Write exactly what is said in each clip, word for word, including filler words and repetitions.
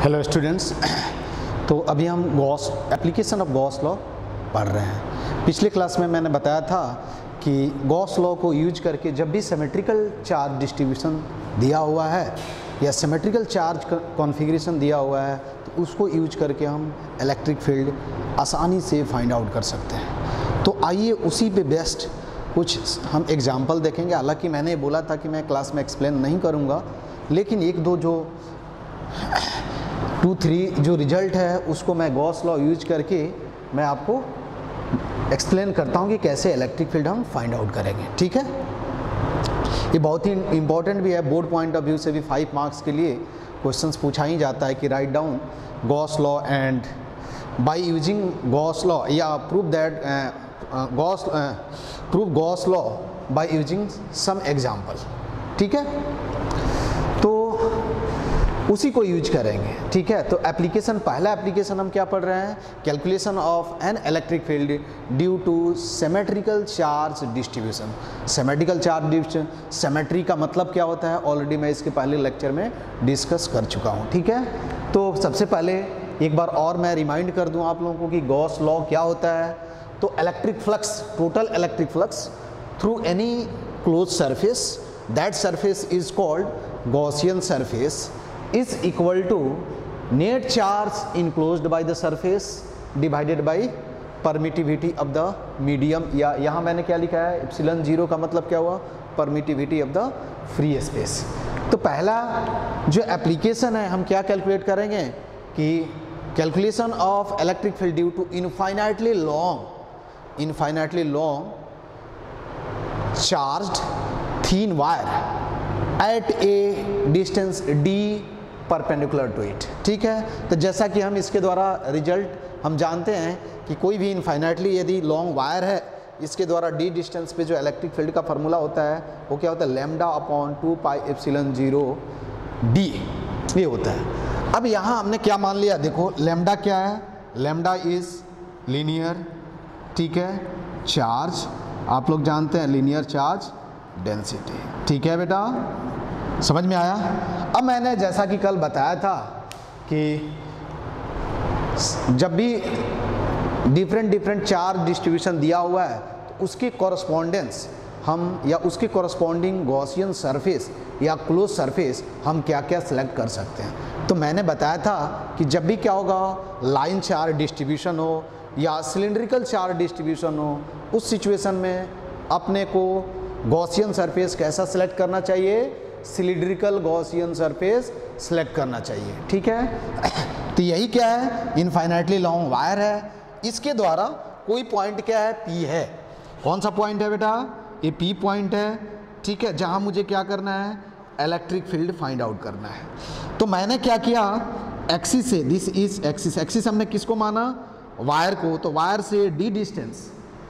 Hello students, तो अभी हम Gauss application of Gauss law पढ़ रहे हैं। पिछले क्लास में मैंने बताया था कि गॉस लॉ को यूज करके जब भी सिमेट्रिकल चार्ज डिस्ट्रीब्यूशन दिया हुआ है या सिमेट्रिकल चार्ज कॉन्फ़िगरेशन दिया हुआ है तो उसको यूज करके हम इलेक्ट्रिक फील्ड आसानी से फाइंड आउट कर सकते हैं। तो आइए उसी पे बेस्ट कुछ हम एग्जांपल देखेंगे। हालांकि मैंने बोला था कि मैं क्लास में एक्सप्लेन नहीं करूँगा, लेकिन एक दो जो टू थ्री जो रिजल्ट है उसको मैं गॉस लॉ यूज करके मैं आपको एक्सप्लेन करता हूँ कि कैसे इलेक्ट्रिक फील्ड हम फाइंड आउट करेंगे। ठीक है, ये बहुत ही इम्पॉर्टेंट भी है। बोर्ड पॉइंट ऑफ व्यू से भी फाइव मार्क्स के लिए क्वेश्चंस पूछा ही जाता है कि write down Gauss law and by using Gauss law या prove that Gauss prove Gauss law by using some example. ठीक है, तो उसी को यूज करेंगे। ठीक है, तो एप्लीकेशन, पहला एप्लीकेशन हम क्या पढ़ रहे हैं, calculation of an electric field due to symmetrical charge distribution. Symmetrical charge distribution, symmetry का मतलब क्या होता है ऑलरेडी मैं इसके पहले लेक्चर में डिस्कस कर चुका हूँ। ठीक है, तो सबसे पहले एक बार और मैं रिमाइंड कर दूँ आप लोगों को कि गॉस लॉ क्या होता है। तो electric flux, total electric flux through any close surface, that surface is called Gaussian surface is equal to net charge enclosed by the surface divided by permittivity of the medium, या यहाँ मैंने क्या लिखा है एप्सिलॉन जीरो का मतलब क्या हुआ, permittivity of the free space। तो पहला जो एप्लीकेशन है हम क्या कैलकुलेट करेंगे कि calculation of electric field due to infinitely long infinitely long charged thin wire at a distance D perpendicular to it. ठीक है, तो जैसा कि हम इसके द्वारा रिजल्ट हम जानते हैं कि कोई भी इनफाइनाइटली यदि लॉन्ग वायर है इसके द्वारा डी डिस्टेंस पे जो इलेक्ट्रिक फील्ड का फार्मूला होता है वो क्या होता है, lambda upon two pi epsilon zero D, ये होता है। अब यहाँ हमने क्या मान लिया, देखो लैम्डा क्या है, लैम्डा इज लीनियर, ठीक है, चार्ज, आप लोग जानते हैं लीनियर चार्ज डेंसिटी। ठीक है बेटा, समझ में आया। अब मैंने जैसा कि कल बताया था कि जब भी डिफरेंट डिफरेंट चार्ज डिस्ट्रीब्यूशन दिया हुआ है तो उसकी कॉरस्पॉन्डेंस हम या उसकी कॉरस्पॉन्डिंग गॉसियन सरफेस या क्लोज सरफेस हम क्या क्या सिलेक्ट कर सकते हैं। तो मैंने बताया था कि जब भी क्या होगा, लाइन चार्ज डिस्ट्रीब्यूशन हो या सिलिंड्रिकल चार्ज डिस्ट्रीब्यूशन हो, उस सिचुएशन में अपने को गॉसियन सरफेस कैसा सिलेक्ट करना चाहिए, सिलिंड्रिकल गॉसियन सरफेस सिलेक्ट करना चाहिए। ठीक है, तो यही क्या है, इनफाइनाइटली लॉन्ग वायर है, इसके द्वारा कोई पॉइंट क्या है, पी है। कौन सा पॉइंट है बेटा, ये पी पॉइंट है। ठीक है, जहां मुझे क्या करना है, इलेक्ट्रिक फील्ड फाइंड आउट करना है। तो मैंने क्या किया, एक्सिस से, दिस इज एक्सिस, एक्सिस हमने किसको माना, वायर को, तो वायर से डी डिस्टेंस,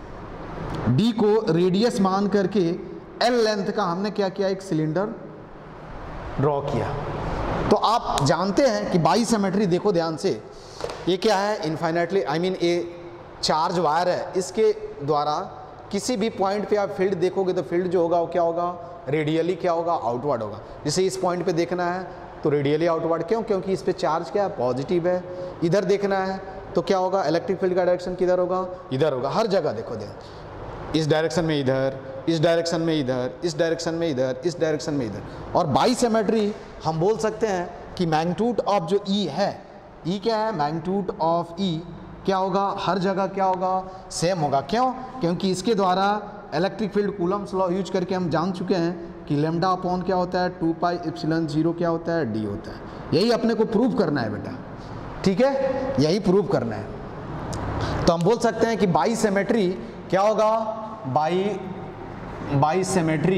डी को रेडियस मान करके एल लेंथ का हमने क्या किया, एक सिलेंडर ड्रॉ किया। तो आप जानते हैं कि बाई सिमेट्री, देखो ध्यान से, ये क्या है, इनफाइनाइटली आई मीन ये चार्ज वायर है, इसके द्वारा किसी भी पॉइंट पे आप फील्ड देखोगे तो फील्ड जो होगा वो क्या होगा, रेडियली क्या होगा, आउटवर्ड होगा। जैसे इस पॉइंट पे देखना है तो रेडियली आउटवर्ड, क्यों, क्योंकि इस पे चार्ज क्या है, पॉजिटिव है। इधर देखना है तो क्या होगा, इलेक्ट्रिक फील्ड का डायरेक्शन किधर होगा, इधर होगा। हर जगह देखो, देखो इस डायरेक्शन में इधर, इस डायरेक्शन में इधर, इस डायरेक्शन में इधर, इस डायरेक्शन में इधर। और बाई सिमेट्री हम बोल सकते हैं कि मैग्नीट्यूड ऑफ जो ई है, ई क्या है, मैग्नीट्यूड ऑफ ई क्या होगा, हर जगह क्या होगा, सेम होगा। क्यों, क्योंकि इसके द्वारा electric field Coulomb's law use करके हम जान चुके हैं कि लैम्डा अपॉन क्या होता है, टू पाई एप्सिलॉन जीरो क्या होता है, डी होता है। यही अपने को प्रूव करना है बेटा। ठीक है, यही प्रूव करना है। तो हम बोल सकते हैं कि बाई सिमेट्री क्या होगा, by by symmetry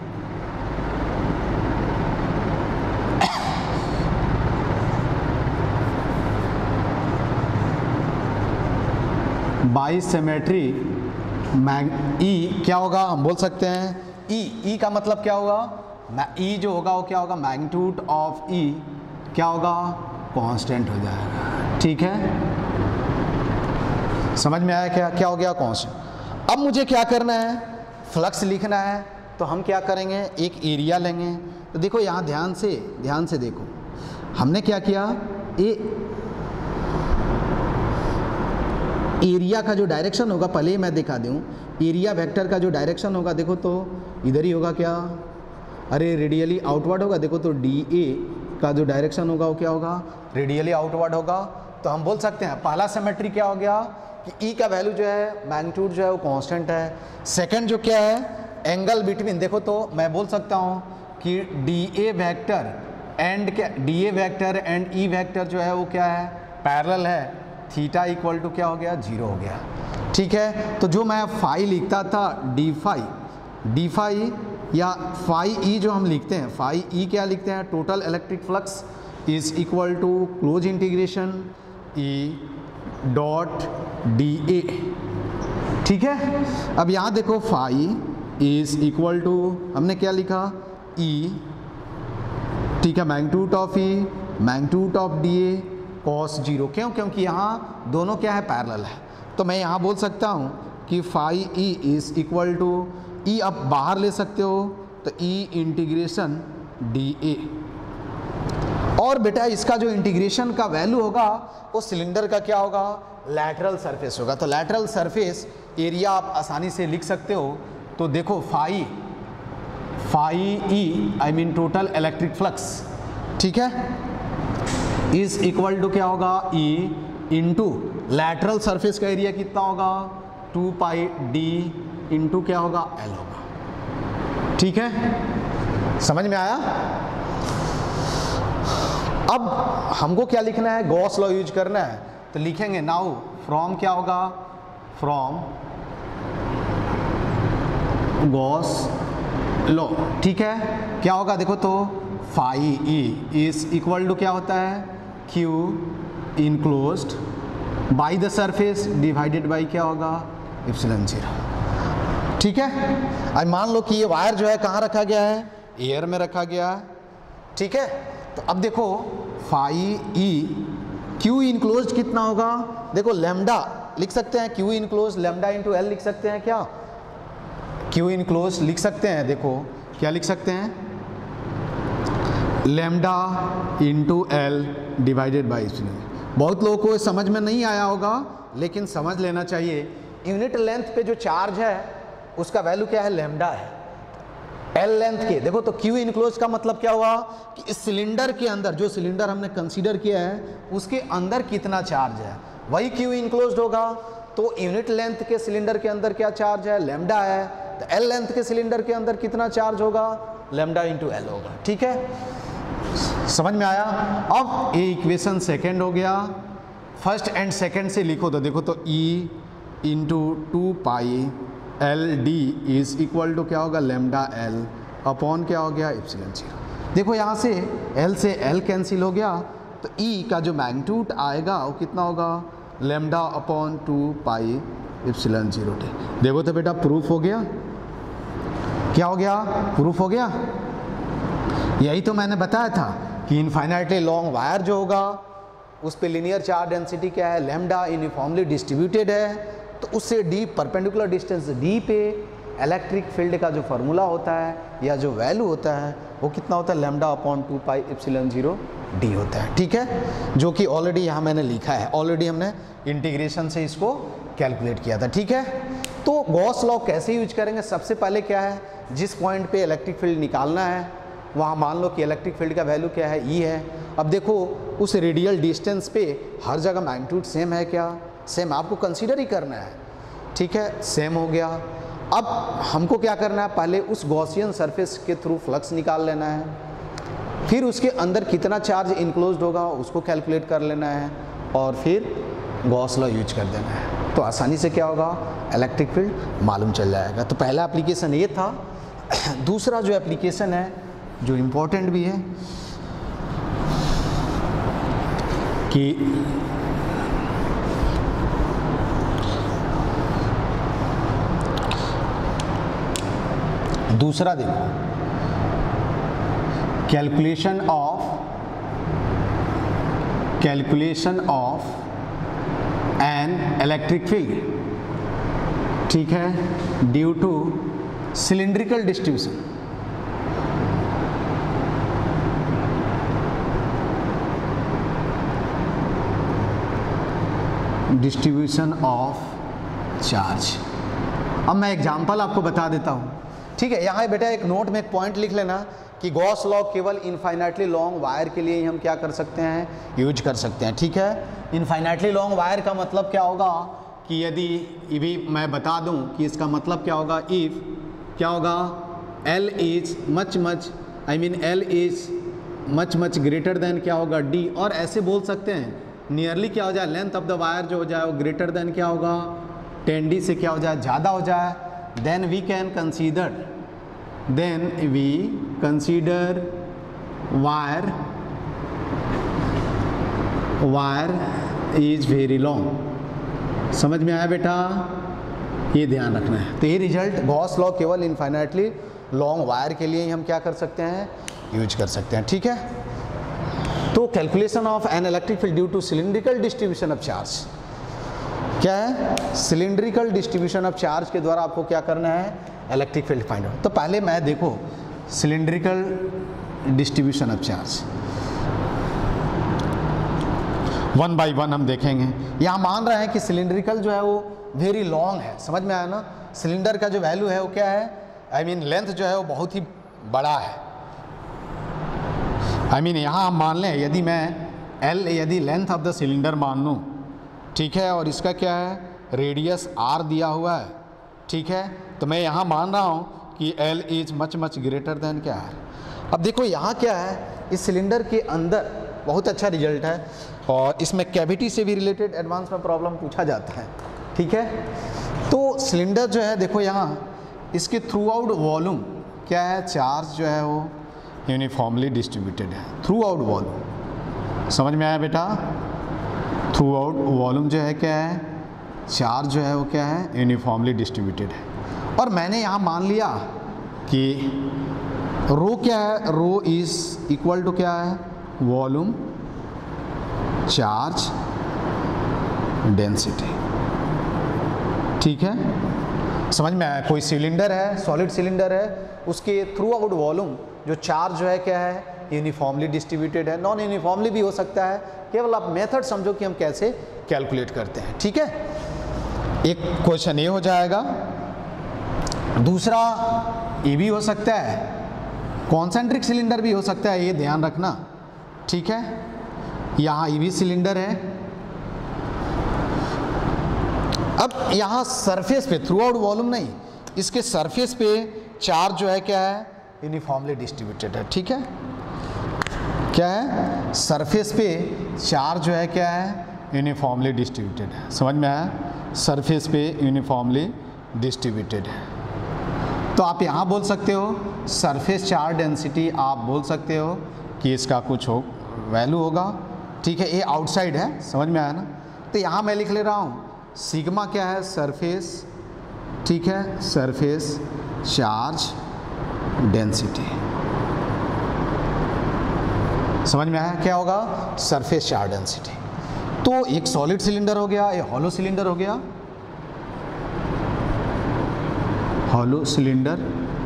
by symmetry mag E क्या होगा, हम बोल सकते हैं ई, ई का मतलब क्या होगा, ई जो होगा वो क्या होगा, मैग्नीट्यूड ऑफ ई क्या होगा, कांस्टेंट हो जाएगा। ठीक है, समझ में आया क्या, क्या हो गया, कांस्टेंट। अब मुझे क्या करना है, फ्लक्स लिखना है, तो हम क्या करेंगे, एक एरिया लेंगे। तो देखो यहाँ ध्यान से ध्यान से देखो, हमने क्या किया, ए एरिया का जो डायरेक्शन होगा, पहले ही मैं दिखा दूं, एरिया वेक्टर का जो डायरेक्शन होगा देखो तो इधर ही होगा क्या, अरे रेडियली आउटवर्ड होगा, देखो तो डी ए का जो डायरेक्शन होगा वो क्या होगा, रेडियली आउटवर्ड होगा। तो हम बोल सकते हैं पहला सिमेट्री क्या हो गया कि ई का वैल्यू जो है मैग्नीट्यूड जो है वो कांस्टेंट है। सेकंड जो क्या है एंगल बिटवीन, देखो तो मैं बोल सकता हूँ कि डी ए वैक्टर एंड क्या, D A vector and E vector जो है वो क्या है पैरेलल है, थीटा इक्वल टू क्या हो गया जीरो हो गया। ठीक है, तो जो मैं फाई लिखता था डी फाई, डी फाई या फाई ई जो हम लिखते हैं, फाई ई क्या लिखते हैं, total electric flux is equal to close integration E dot D A. ठीक है, अब यहाँ देखो फाई इज इक्वल टू हमने क्या लिखा ई, ठीक है, magnitude of E magnitude of D A cos zero. क्यों? क्योंकि यहाँ दोनों क्या है पैरेलल है। तो मैं यहाँ बोल सकता हूँ कि phi E is equal to E, अब बाहर ले सकते हो तो ई इंटीग्रेशन डी ए, और बेटा इसका जो इंटीग्रेशन का वैल्यू होगा वो सिलेंडर का क्या होगा लैटरल सरफेस होगा। तो लैटरल सरफेस एरिया आप आसानी से लिख सकते हो। तो देखो phi phi E I mean total electric flux, ठीक है, इज इक्वल टू क्या होगा ई इंटू लैटरल सरफेस का एरिया कितना होगा टू पाई डी इंटू क्या होगा एल होगा। ठीक है, समझ में आया? अब हमको क्या लिखना है, गॉस लॉ यूज करना है। तो लिखेंगे नाउ फ्रॉम क्या होगा, फ्रॉम गॉस लॉ। ठीक है, क्या होगा देखो तो phi E is equal to क्या होता है Q enclosed by the surface divided by क्या होगा एप्सिलॉन जीरो। ठीक है, अब मान लो कि ये वायर जो है कहाँ रखा गया है, एयर में रखा गया है। ठीक है, तो अब देखो फाई ई क्यू इनक्लोज कितना होगा, देखो लैम्डा लिख सकते हैं, Q enclose lambda into L लिख सकते हैं क्या, क्यू इनक्लोज लिख सकते हैं, देखो क्या लिख सकते हैं lambda into L divided by epsilon. बहुत लोगों को समझ में नहीं आया होगा लेकिन समझ लेना चाहिए, यूनिट लेंथ पे जो चार्ज है उसका वैल्यू क्या है लैम्डा है, एल लेंथ के। देखो तो क्यू इनक्लोज का मतलब क्या हुआ कि इस सिलेंडर के अंदर, जो सिलेंडर हमने कंसीडर किया है उसके अंदर कितना चार्ज है वही क्यू इनक्लोज होगा। तो यूनिट लेंथ के सिलेंडर के अंदर क्या चार्ज है लैम्डा है, तो एल लेंथ के सिलेंडर के अंदर कितना चार्ज होगा लैम्डा इंटू एल होगा। ठीक है, समझ में आया? अब ये इक्वेशन सेकेंड हो गया, फर्स्ट एंड सेकेंड से लिखो तो देखो तो E into two pi L D is equal to क्या होगा लैम्डा एल अपॉन क्या हो गया एप्सिलॉन जीरो। देखो यहाँ से एल से एल कैंसिल हो गया, तो ई का जो मैग्नीट्यूड आएगा वो कितना होगा lambda upon two pi epsilon zero T. देखो तो बेटा प्रूफ हो गया, क्या हो गया प्रूफ हो गया। यही तो मैंने बताया था कि इनफाइनाइटली लॉन्ग वायर जो होगा उस पे लीनियर चार्ज डेंसिटी क्या है लैम्डा यूनिफॉर्मली डिस्ट्रीब्यूटेड है, तो उससे डी परपेंडिकुलर डिस्टेंस डी पे इलेक्ट्रिक फील्ड का जो फार्मूला होता है या जो वैल्यू होता है वो कितना होता है lambda upon two pi epsilon zero D होता है। ठीक है, जो कि ऑलरेडी यहाँ मैंने लिखा है, ऑलरेडी हमने इंटीग्रेशन से इसको कैलकुलेट किया था। ठीक है, तो गॉस लॉ कैसे यूज करेंगे, सबसे पहले क्या है जिस पॉइंट पे इलेक्ट्रिक फील्ड निकालना है वहाँ मान लो कि इलेक्ट्रिक फील्ड का वैल्यू क्या है ई है। अब देखो उस रेडियल डिस्टेंस पे हर जगह मैग्नीट्यूड सेम है क्या, सेम, आपको कंसीडर ही करना है। ठीक है, सेम हो गया। अब हमको क्या करना है, पहले उस गॉसियन सरफेस के थ्रू फ्लक्स निकाल लेना है, फिर उसके अंदर कितना चार्ज इनक्लोज्ड होगा उसको कैलकुलेट कर लेना है और फिर गॉस लॉ यूज कर देना है। तो आसानी से क्या होगा इलेक्ट्रिक फील्ड मालूम चल जाएगा। तो पहला एप्लीकेशन ये था। दूसरा जो एप्लीकेशन है जो इम्पोर्टेंट भी है कि दूसरा देखो calculation of calculation of an electric field, ठीक है, due to cylindrical distribution. Distribution of charge. अब मैं एग्जांपल आपको बता देता हूँ, ठीक है। यहाँ बेटा एक नोट में एक पॉइंट लिख लेना कि गॉस लॉ केवल इनफाइनाइटली लॉन्ग वायर के लिए ही हम क्या कर सकते हैं, यूज कर सकते हैं, ठीक है। इनफाइनाइटली लॉन्ग वायर का मतलब क्या होगा कि यदि ये भी मैं बता दूं कि इसका मतलब क्या होगा, इफ़ क्या होगा, L is much much I mean L is much much greater than क्या होगा D, और ऐसे बोल सकते हैं नियरली क्या हो जाए, लेंथ ऑफ द वायर जो हो जाए वो ग्रेटर देन क्या होगा, टेन डी से क्या हो जाए, ज़्यादा हो जाए, then we can consider then we consider wire wire is very long. समझ में आया बेटा, ये ध्यान रखना है। तो ये रिजल्ट गॉस लॉ केवल इनफाइनाइटली लॉन्ग वायर के लिए ही हम क्या कर सकते हैं, यूज कर सकते हैं, ठीक है। तो calculation of an electric field due to cylindrical distribution of charge क्या है, सिलिंड्रिकल डिस्ट्रीब्यूशन ऑफ चार्ज के द्वारा आपको क्या करना है, इलेक्ट्रिक फील्ड फाइंड आउट। तो पहले मैं देखो cylindrical distribution of charge one by one हम देखेंगे। यहाँ मान रहे हैं कि सिलिंड्रिकल जो है वो वेरी लॉन्ग है, समझ में आया ना। सिलेंडर का जो वैल्यू है वो क्या है, आई मीन लेंथ जो है वो बहुत ही बड़ा है। आई मीन यहाँ हम मान लें यदि मैं L यदि लेंथ ऑफ द सिलेंडर मान लूँ, ठीक है, और इसका क्या है रेडियस R दिया हुआ है, ठीक है, तो मैं यहाँ मान रहा हूँ कि L is much much greater than क्या है। अब देखो यहाँ क्या है, इस सिलेंडर के अंदर बहुत अच्छा रिजल्ट है और इसमें कैविटी से भी रिलेटेड एडवांस में प्रॉब्लम पूछा जाता है, ठीक है। तो सिलेंडर जो है देखो यहाँ इसके थ्रू आउट वॉल्यूम क्या है, चार्ज जो है वो यूनिफॉर्मली डिस्ट्रीब्यूटेड है थ्रू आउट वॉल्यूम। समझ में आया बेटा, थ्रू आउट वॉल्यूम जो है क्या है, चार्ज जो है वो क्या है, यूनिफॉर्मली डिस्ट्रीब्यूटेड है। और मैंने यहाँ मान लिया कि रो क्या है, रो इज इक्वल टू क्या है, वॉल्यूम चार्ज डेंसिटी, ठीक है। समझ में आया, कोई सिलेंडर है, सॉलिड सिलेंडर है, उसके थ्रू आउट वॉल्यूम जो चार्ज जो है क्या है, यूनिफॉर्मली डिस्ट्रीब्यूटेड है। नॉन यूनिफॉर्मली भी हो सकता है, केवल आप मेथड समझो कि हम कैसे कैलकुलेट करते हैं, ठीक है। एक क्वेश्चन ये हो जाएगा। दूसरा ये भी हो सकता है, कॉन्सेंट्रिक सिलेंडर भी हो सकता है, ये ध्यान रखना, ठीक है। यहाँ ये भी सिलेंडर है। अब यहाँ सरफेस पे थ्रू आउट वॉल्यूम नहीं, इसके सरफेस पे चार्ज जो है क्या है, यूनिफॉर्मली डिस्ट्रीब्यूटेड है, ठीक है। क्या है, सरफेस पे चार्ज जो है क्या है, यूनिफॉर्मली डिस्ट्रीब्यूटेड है। समझ में आया, सरफेस पे यूनिफॉर्मली डिस्ट्रीब्यूटेड है। तो आप यहाँ बोल सकते हो सरफेस चार्ज डेंसिटी, आप बोल सकते हो कि इसका कुछ हो वैल्यू होगा, ठीक है। ये आउटसाइड है, समझ में आया ना। तो यहाँ मैं लिख ले रहा हूँ सिग्मा क्या है, सरफेस, ठीक है, सरफेस चार्ज डेंसिटी। समझ में आया क्या होगा, सरफेस चार्ज डेंसिटी। तो एक सॉलिड सिलेंडर हो गया, एक हॉलो सिलेंडर हो गया, हॉलो सिलेंडर,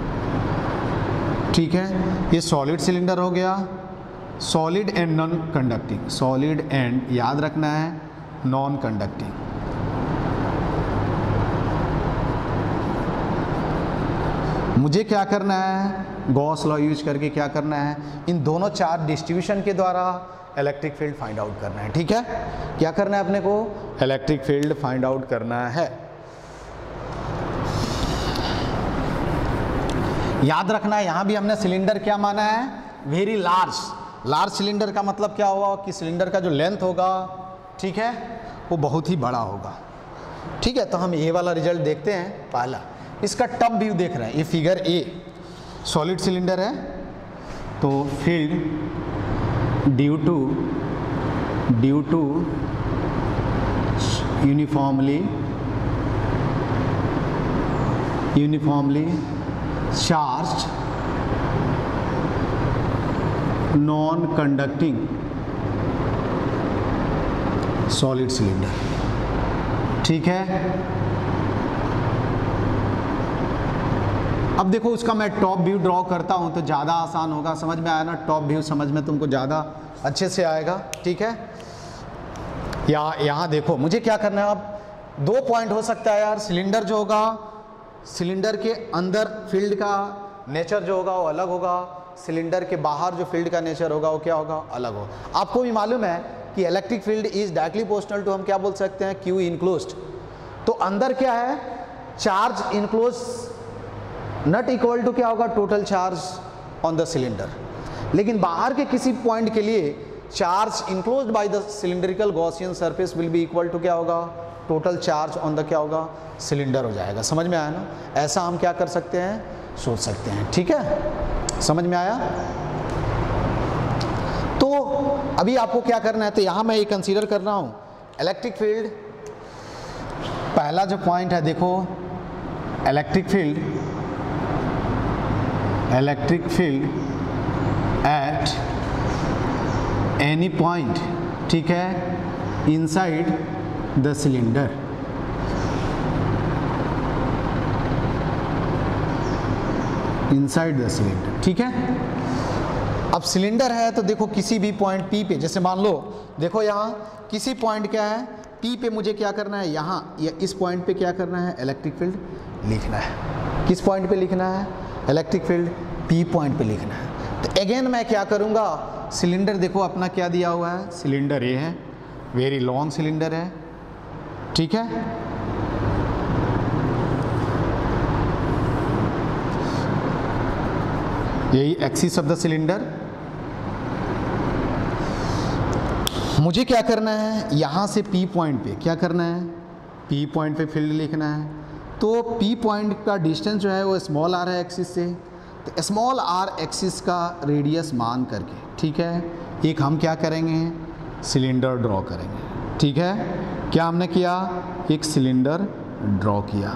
ठीक है। ये सॉलिड सिलेंडर हो गया, solid and non conducting, solid and याद रखना है नॉन कंडक्टिंग। मुझे क्या करना है, गॉस लॉ यूज करके क्या करना है, इन दोनों चार्ज डिस्ट्रीब्यूशन के द्वारा इलेक्ट्रिक फील्ड फाइंड आउट करना है, ठीक है। क्या करना है अपने को, इलेक्ट्रिक फील्ड फाइंड आउट करना है। याद रखना है यहाँ भी हमने सिलेंडर क्या माना है, वेरी लार्ज। लार्ज सिलेंडर का मतलब क्या होगा कि सिलेंडर का जो लेंथ होगा, ठीक है, वो बहुत ही बड़ा होगा, ठीक है। तो हम ये वाला रिजल्ट देखते हैं। पहला इसका टॉप व्यू देख रहे हैं, ये फिगर ए, सॉलिड सिलेंडर है, तो field due to due to uniformly uniformly charge non conducting solid cylinder, ठीक है। अब देखो उसका मैं टॉप व्यू ड्रॉ करता हूं तो ज़्यादा आसान होगा, समझ में आया ना, टॉप व्यू समझ में तुमको ज़्यादा अच्छे से आएगा, ठीक है। या यहाँ देखो मुझे क्या करना है, अब दो पॉइंट हो सकता है यार। सिलेंडर जो होगा, सिलेंडर के अंदर फील्ड का नेचर जो होगा वो अलग होगा, सिलेंडर के बाहर जो फील्ड का नेचर होगा वो क्या होगा, अलग होगा। आपको भी मालूम है कि electric field is directly proportional to, हम क्या बोल सकते हैं, क्यू इनक्लोज्ड। तो अंदर क्या है, charge enclose not equal to क्या होगा, total charge on the cylinder. लेकिन बाहर के किसी पॉइंट के लिए charge enclosed by the cylindrical Gaussian surface will be equal to क्या होगा, टोटल चार्ज ऑन द क्या होगा, सिलेंडर हो जाएगा। समझ में आया ना? ऐसा हम क्या कर सकते हैं, सोच सकते हैं। ठीक है, समझ में आया? तो अभी आपको क्या करना है, तो यहां मैं ये कंसीडर कर रहा हूं इलेक्ट्रिक फील्ड। पहला जो पॉइंट है देखो, electric field, electric field at any point, ठीक है, inside the cylinder. Inside the cylinder, ठीक है। अब सिलेंडर है तो देखो किसी भी पॉइंट P पे, जैसे मान लो देखो यहाँ किसी पॉइंट क्या है P पे, मुझे क्या करना है, यहाँ या इस पॉइंट पे क्या करना है, इलेक्ट्रिक फील्ड लिखना है। किस पॉइंट पे लिखना है, इलेक्ट्रिक फील्ड P पॉइंट पे लिखना है। तो अगेन मैं क्या करूँगा, सिलेंडर देखो अपना क्या दिया हुआ है, सिलेंडर ये है, वेरी लॉन्ग सिलेंडर है, ठीक है। यही एक्सिस ऑफ द सिलेंडर। मुझे क्या करना है, यहाँ से P पॉइंट पे क्या करना है, P पॉइंट पे फील्ड लिखना है। तो P पॉइंट का डिस्टेंस जो है वो स्मॉल आर है एक्सिस से, तो स्मॉल आर एक्सिस का रेडियस मान करके, ठीक है, एक हम क्या करेंगे, सिलेंडर ड्रॉ करेंगे। ठीक है, क्या हमने किया, एक सिलेंडर ड्रॉ किया।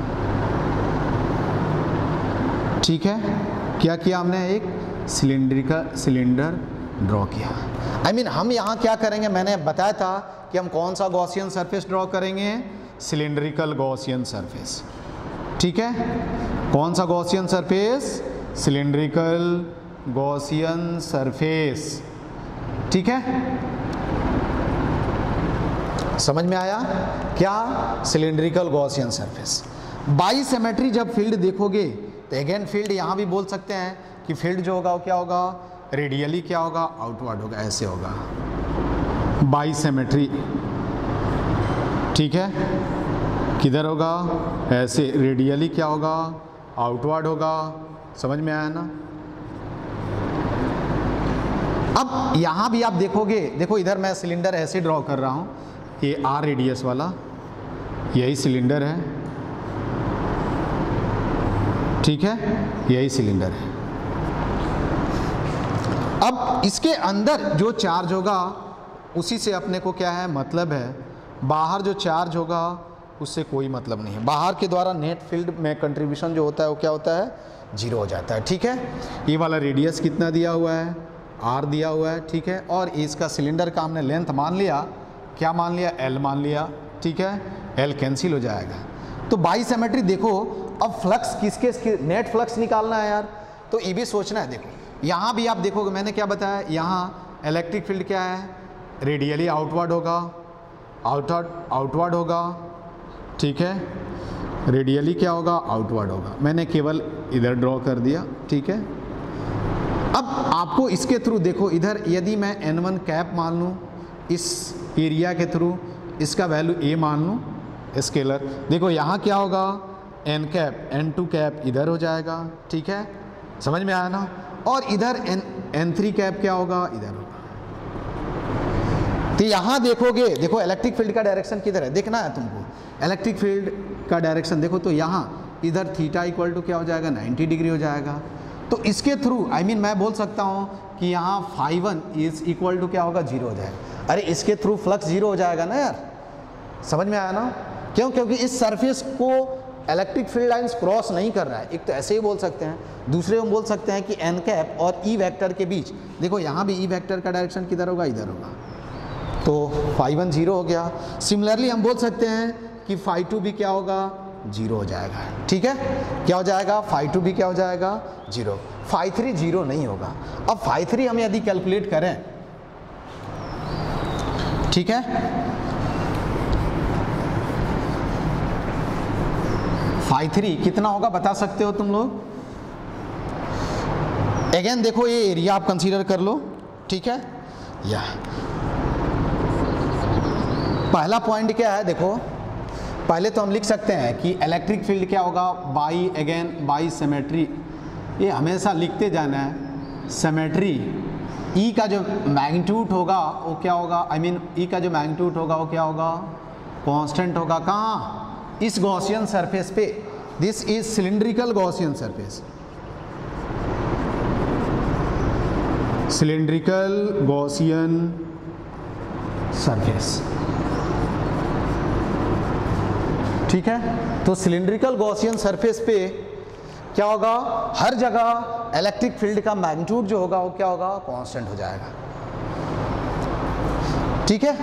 ठीक है, क्या किया हमने, एक सिलेंड्रिकल सिलेंडर ड्रॉ किया। आई I मीन mean, हम यहाँ क्या करेंगे, मैंने बताया था कि हम कौन सा गॉसियन सरफेस ड्रॉ करेंगे, सिलेंड्रिकल गॉसियन सरफेस। ठीक है, कौन सा Gaussian surface, cylindrical Gaussian surface. ठीक है, समझ में आया क्या, cylindrical Gaussian surface. By symmetry जब फील्ड देखोगे तो अगेन फील्ड यहाँ भी बोल सकते हैं कि फील्ड जो होगा वो क्या होगा, रेडियली क्या होगा, आउटवर्ड होगा, ऐसे होगा बाई सिमेट्री। ठीक है, किधर होगा, ऐसे, रेडियली क्या होगा, आउटवर्ड होगा। समझ में आया ना? अब यहाँ भी आप देखोगे, देखो इधर मैं सिलेंडर ऐसे ड्रॉ कर रहा हूँ, ये आर रेडियस वाला, यही सिलेंडर है, ठीक है, यही सिलेंडर है। अब इसके अंदर जो चार्ज होगा उसी से अपने को क्या है, मतलब है। बाहर जो चार्ज होगा उससे कोई मतलब नहीं है। बाहर के द्वारा नेट फील्ड में कंट्रीब्यूशन जो होता है वो क्या होता है, जीरो हो जाता है। ठीक है, ये वाला रेडियस कितना दिया हुआ है, आर दिया हुआ है, ठीक है, और इसका सिलेंडर का हमने लेंथ मान लिया, क्या मान लिया, एल मान लिया। ठीक है, एल कैंसिल हो जाएगा। तो बाई सिमेट्री देखो, अब फ्लक्स किसके, नेट फ्लक्स निकालना है यार, तो ये भी सोचना है। देखो यहाँ भी आप देखोगे, मैंने क्या बताया, यहाँ इलेक्ट्रिक फील्ड क्या है, रेडियली आउटवर्ड होगा, आउटवर्ड आउटवर्ड होगा। ठीक है, रेडियली क्या होगा, आउटवर्ड होगा। मैंने केवल इधर ड्रॉ कर दिया। ठीक है, अब आपको इसके थ्रू देखो, इधर यदि मैं एन वन कैप मान लूँ, इस एरिया के थ्रू इसका वैल्यू ए मान लूँ, स्केलर, देखो यहाँ क्या होगा, n cap, n two cap इधर हो जाएगा। ठीक है, समझ में आया ना? और इधर एन एन थ्री कैप क्या होगा, इधर होगा। तो यहाँ देखोगे, देखो इलेक्ट्रिक फील्ड का डायरेक्शन किधर है, देखना है तुमको। इलेक्ट्रिक फील्ड का डायरेक्शन देखो, तो यहाँ इधर थीटा इक्वल टू क्या हो जाएगा, नाइन्टी डिग्री हो जाएगा। तो इसके through I I mean mean, मैं बोल सकता हूँ कि यहाँ phi one is equal to क्या होगा, जीरो हो जाएगा। अरे इसके थ्रू फ्लक्स जीरो हो जाएगा ना यार, समझ में आया ना? क्यों? क्योंकि इस सरफेस को इलेक्ट्रिक फील्ड लाइंस क्रॉस नहीं कर रहा है। एक तो ऐसे ही बोल सकते हैं, दूसरे हम बोल सकते हैं कि एन कैप और ई वेक्टर के बीच, देखो यहाँ भी ई वेक्टर का डायरेक्शन किधर होगा, इधर होगा, तो फाइव वन जीरो हो गया। सिमिलरली हम बोल सकते हैं कि फाइव टू भी क्या होगा, जीरो हो जाएगा। ठीक है, क्या हो जाएगा, फाइव टू भी क्या हो जाएगा, जीरो। फाइव थ्री जीरो नहीं होगा। अब फाइव थ्री हम यदि कैलकुलेट करें, ठीक है, फाइव थ्री कितना होगा बता सकते हो तुम लोग? अगेन देखो ये एरिया आप कंसीडर कर लो, ठीक है। या पहला पॉइंट क्या है, देखो पहले तो हम लिख सकते हैं कि इलेक्ट्रिक फील्ड क्या होगा, बाई अगेन बाई सिमेट्री, ये हमेशा लिखते जाना है। सिमेट्री ई का जो मैग्नीट्यूड होगा वो क्या होगा, आई मीन ई का जो मैग्नीट्यूड होगा वो क्या होगा, कांस्टेंट होगा। कहाँ? इस गॉसियन सरफेस पे। This is cylindrical Gaussian surface, cylindrical Gaussian surface, ठीक है। तो सिलिंड्रिकल गॉसियन सरफेस पे क्या होगा, हर जगह इलेक्ट्रिक फील्ड का मैग्नीट्यूड जो होगा वो क्या होगा, कांस्टेंट हो जाएगा, ठीक है।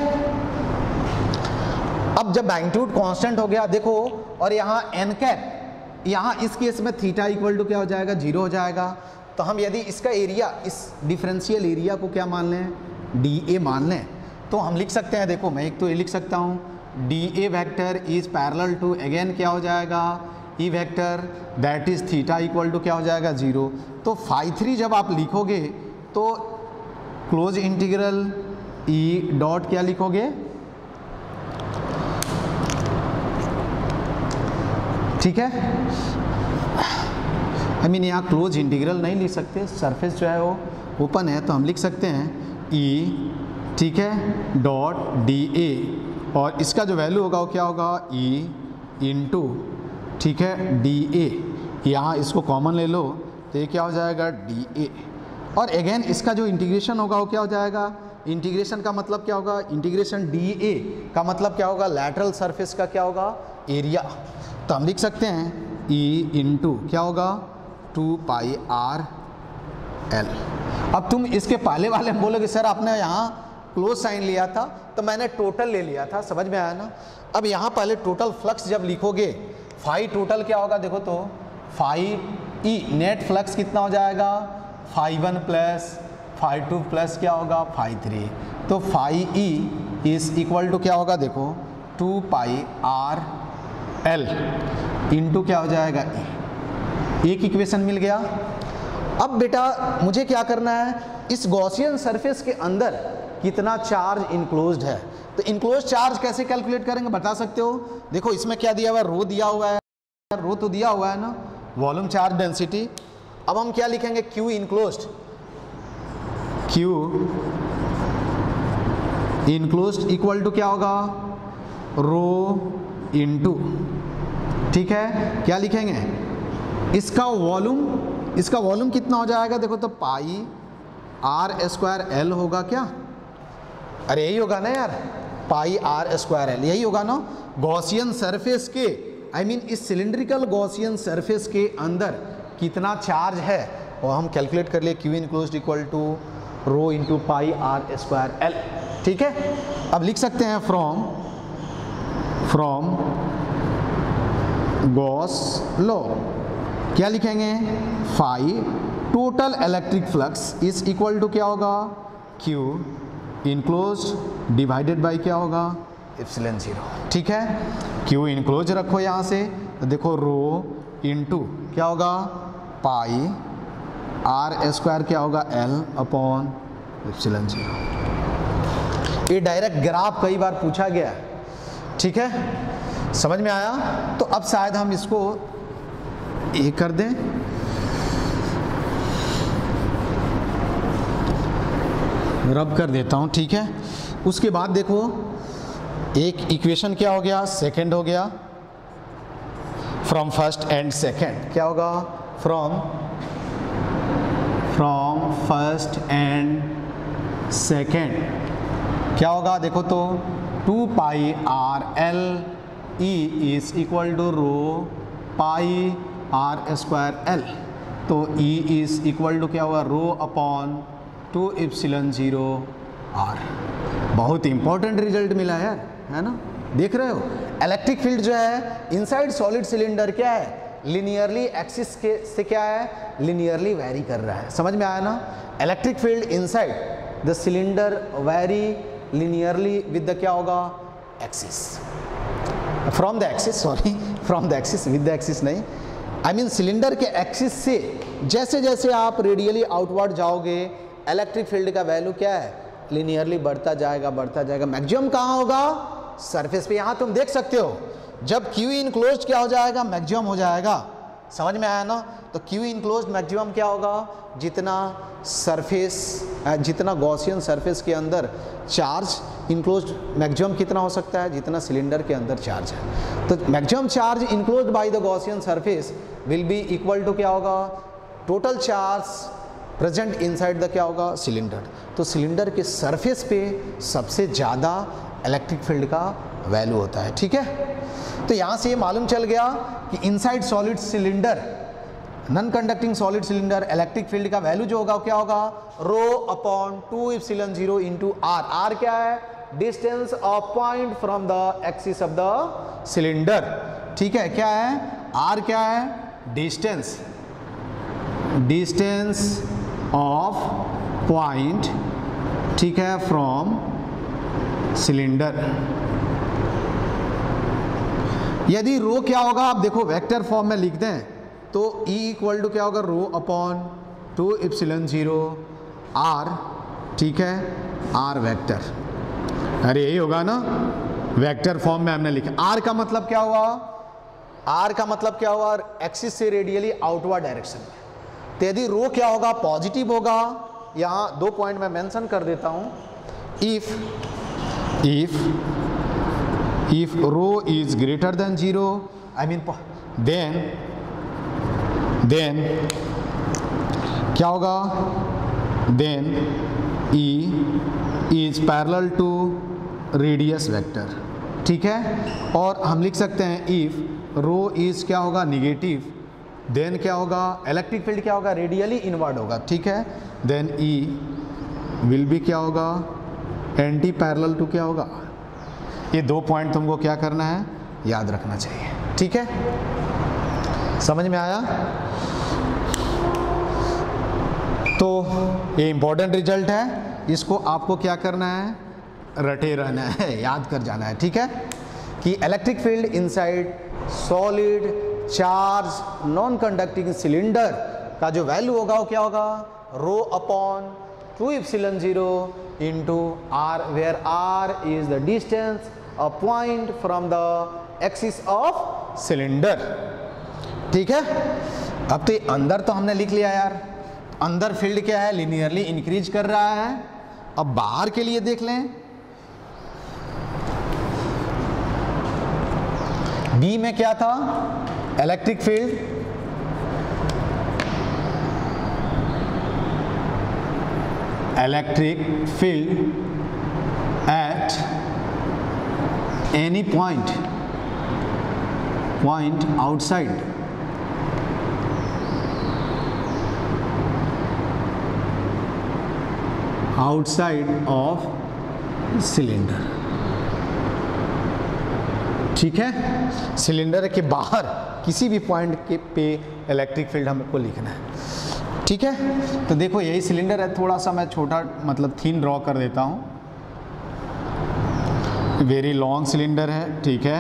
अब जब मैग्नीट्यूड कांस्टेंट हो गया देखो, और यहाँ एन कैप, यहाँ इस केस में थीटा इक्वल टू क्या हो जाएगा, जीरो हो जाएगा। तो हम यदि इसका एरिया, इस डिफरेंशियल एरिया को क्या मान लें, डी ए मान लें, तो हम लिख सकते हैं, देखो मैं एक तो ये लिख सकता हूँ, D A vector is parallel to again क्या हो जाएगा, E vector that is theta equal to क्या हो जाएगा, जीरो। तो फाइव थ्री जब आप लिखोगे तो क्लोज इंटीग्रल ई डॉट क्या लिखोगे, ठीक है। आई मीन यहाँ क्लोज इंटीग्रल नहीं लिख सकते, सरफेस जो है वो ओपन है, तो हम लिख सकते हैं ई, ठीक है, डॉट डी ए, और इसका जो वैल्यू होगा वो क्या होगा, ई इंटू, ठीक है, डी ए। यहाँ इसको कॉमन ले लो तो ये क्या हो जाएगा, डी ए, और अगेन इसका जो इंटीग्रेशन होगा वो क्या हो जाएगा, इंटीग्रेशन का मतलब क्या होगा, इंटीग्रेशन डी ए का मतलब क्या होगा, लैटरल सरफेस का क्या होगा, एरिया। तो हम लिख सकते हैं ई इंटू क्या होगा, टू पाई आर एल। अब तुम इसके पहले वाले में बोलोगे सर आपने यहाँ क्लोज साइन लिया था तो मैंने टोटल ले लिया था, समझ में आया ना। अब यहाँ पहले टोटल फ्लक्स जब लिखोगे, फाइव टोटल क्या होगा, देखो तो फाइव ई नेट फ्लक्स कितना हो जाएगा, phi one plus phi two plus क्या होगा, फाइव थ्री। तो phi E is equal to क्या होगा, देखो two pi R L into क्या हो जाएगा, ई। एक इक्वेशन मिल गया। अब बेटा मुझे क्या करना है, इस गॉसियन सरफेस के अंदर कितना चार्ज इनक्लोज्ड है। तो इनक्लोज चार्ज कैसे कैलकुलेट करेंगे बता सकते हो? देखो इसमें क्या दिया हुआ है, रो दिया हुआ है, रो तो दिया हुआ है ना, वॉल्यूम चार्ज डेंसिटी। अब हम क्या लिखेंगे, Q enclosed, Q enclosed equal to क्या होगा, रो इनटू, ठीक है, क्या लिखेंगे, इसका वॉल्यूम, इसका वॉल्यूम कितना हो जाएगा, देखो तो पाई आर स्क्वायर एल होगा क्या, अरे यही होगा ना यार, पाई आर स्क्वायर एल, यही होगा ना। गॉसियन सरफेस के, आई I मीन mean, इस सिलिंड्रिकल गॉसियन सरफेस के अंदर कितना चार्ज है और हम कैलकुलेट कर लिए, Q enclosed equal to rho into pi R square L, ठीक है। अब लिख सकते हैं फ्रॉम फ्रॉम गॉस लॉ क्या लिखेंगे, phi total electric flux is equal to क्या होगा, क्यू इनक्लोज्ड डिवाइडेड बाय क्या होगा, एप्सिलॉन जीरो, ठीक है। क्यू इनक्लोज रखो यहाँ से, तो देखो रो इनटू क्या होगा, पाई आर स्क्वायर क्या होगा, एल अपॉन एप्सिलॉन जीरो। ये डायरेक्ट ग्राफ कई बार पूछा गया, ठीक है, समझ में आया। तो अब शायद हम इसको ये कर दें, रब कर देता हूँ, ठीक है। उसके बाद देखो एक इक्वेशन क्या हो गया, सेकंड हो गया, फ्रॉम फर्स्ट एंड सेकंड क्या होगा, from from first and second क्या होगा, देखो तो two pi R L E is equal to rho pi R square L. तो ई इज इक्वल टू क्या होगा, rho upon two epsilon zero R. बहुत इंपॉर्टेंट रिजल्ट मिला यार, है ना, देख रहे हो। इलेक्ट्रिक फील्ड जो है इनसाइड सॉलिड सिलेंडर क्या है, लिनियरली एक्सिस के से क्या है, लिनियरली वेरी कर रहा है, समझ में आया ना। Electric field inside the cylinder very linearly with the क्या होगा, axis, from the axis, sorry from the axis, with the axis नहीं, आई मीन सिलेंडर के एक्सिस से जैसे जैसे आप रेडियली आउटवर्ड जाओगे इलेक्ट्रिक फील्ड का वैल्यू क्या है, लिनियरली बढ़ता जाएगा बढ़ता जाएगा। मैक्सिमम कहाँ होगा, सरफेस पे। यहाँ तुम देख सकते हो जब क्यू इनक्लोज क्या हो जाएगा, मैक्सिमम हो जाएगा। समझ में आया ना? तो क्यू इनक्लोज मैक्सिमम क्या होगा, जितना सरफेस जितना गॉसियन सरफेस के अंदर चार्ज इनक्लोज मैक्सिमम कितना हो सकता है, जितना सिलेंडर के अंदर चार्ज है। तो maximum charge enclose by the Gaussian surface will be equal to क्या होगा, total charge present inside the क्या होगा, सिलेंडर। तो सिलेंडर के सरफेस पे सबसे ज़्यादा इलेक्ट्रिक फील्ड का वैल्यू होता है। ठीक है, तो यहाँ से ये मालूम चल गया कि inside solid cylinder, non conducting solid cylinder, electric field का वैल्यू जो होगा वो क्या होगा, rho upon two epsilon zero into R. R क्या है, distance of point from the axis of the cylinder. ठीक है, क्या है, आर क्या है, डिस्टेंस डिस्टेंस ऑफ पॉइंट, ठीक है, फ्रॉम सिलेंडर। यदि रो क्या होगा, आप देखो वेक्टर फॉर्म में लिख दें तो E इक्वल टू क्या होगा, rho upon two epsilon zero R. ठीक है, आर वेक्टर, अरे यही होगा ना, वेक्टर फॉर्म में हमने लिखा। आर का मतलब क्या हुआ, आर का मतलब क्या हुआ, एक्सिस से रेडियली आउटवर्ड डायरेक्शन में। तो यदि रो क्या होगा, पॉजिटिव होगा। यहाँ दो पॉइंट मैं मेंशन कर देता हूँ। If if if rho is greater than zero, I mean then then क्या होगा, then E is parallel to radius vector। ठीक है, और हम लिख सकते हैं if rho is क्या होगा, निगेटिव, then क्या होगा, इलेक्ट्रिक फील्ड क्या होगा, रेडियली इनवर्ड होगा। ठीक है, then E will be क्या होगा, एंटी पैरेलल टू क्या होगा। ये दो पॉइंट तुमको क्या करना है, याद रखना चाहिए। ठीक है, समझ में आया? तो ये इंपॉर्टेंट रिजल्ट है, इसको आपको क्या करना है, रटे रहना है, याद कर जाना है। ठीक है, कि electric field inside solid charge non conducting cylinder का जो वैल्यू होगा वो क्या होगा, rho upon two epsilon zero into R, where R is the distance a point from the axis of cylinder. ठीक है, अब तो अंदर तो हमने लिख लिया यार, अंदर फील्ड क्या है, लिनियरली इंक्रीज कर रहा है। अब बाहर के लिए देख लें, बी में क्या था, electric field electric field at any point point outside outside of cylinder. ठीक है, सिलेंडर के बाहर किसी भी पॉइंट के पे इलेक्ट्रिक फील्ड हमको लिखना है। ठीक है, तो देखो यही सिलेंडर है, थोड़ा सा मैं छोटा मतलब थीन ड्रॉ कर देता हूँ। वेरी लॉन्ग सिलेंडर है। ठीक है,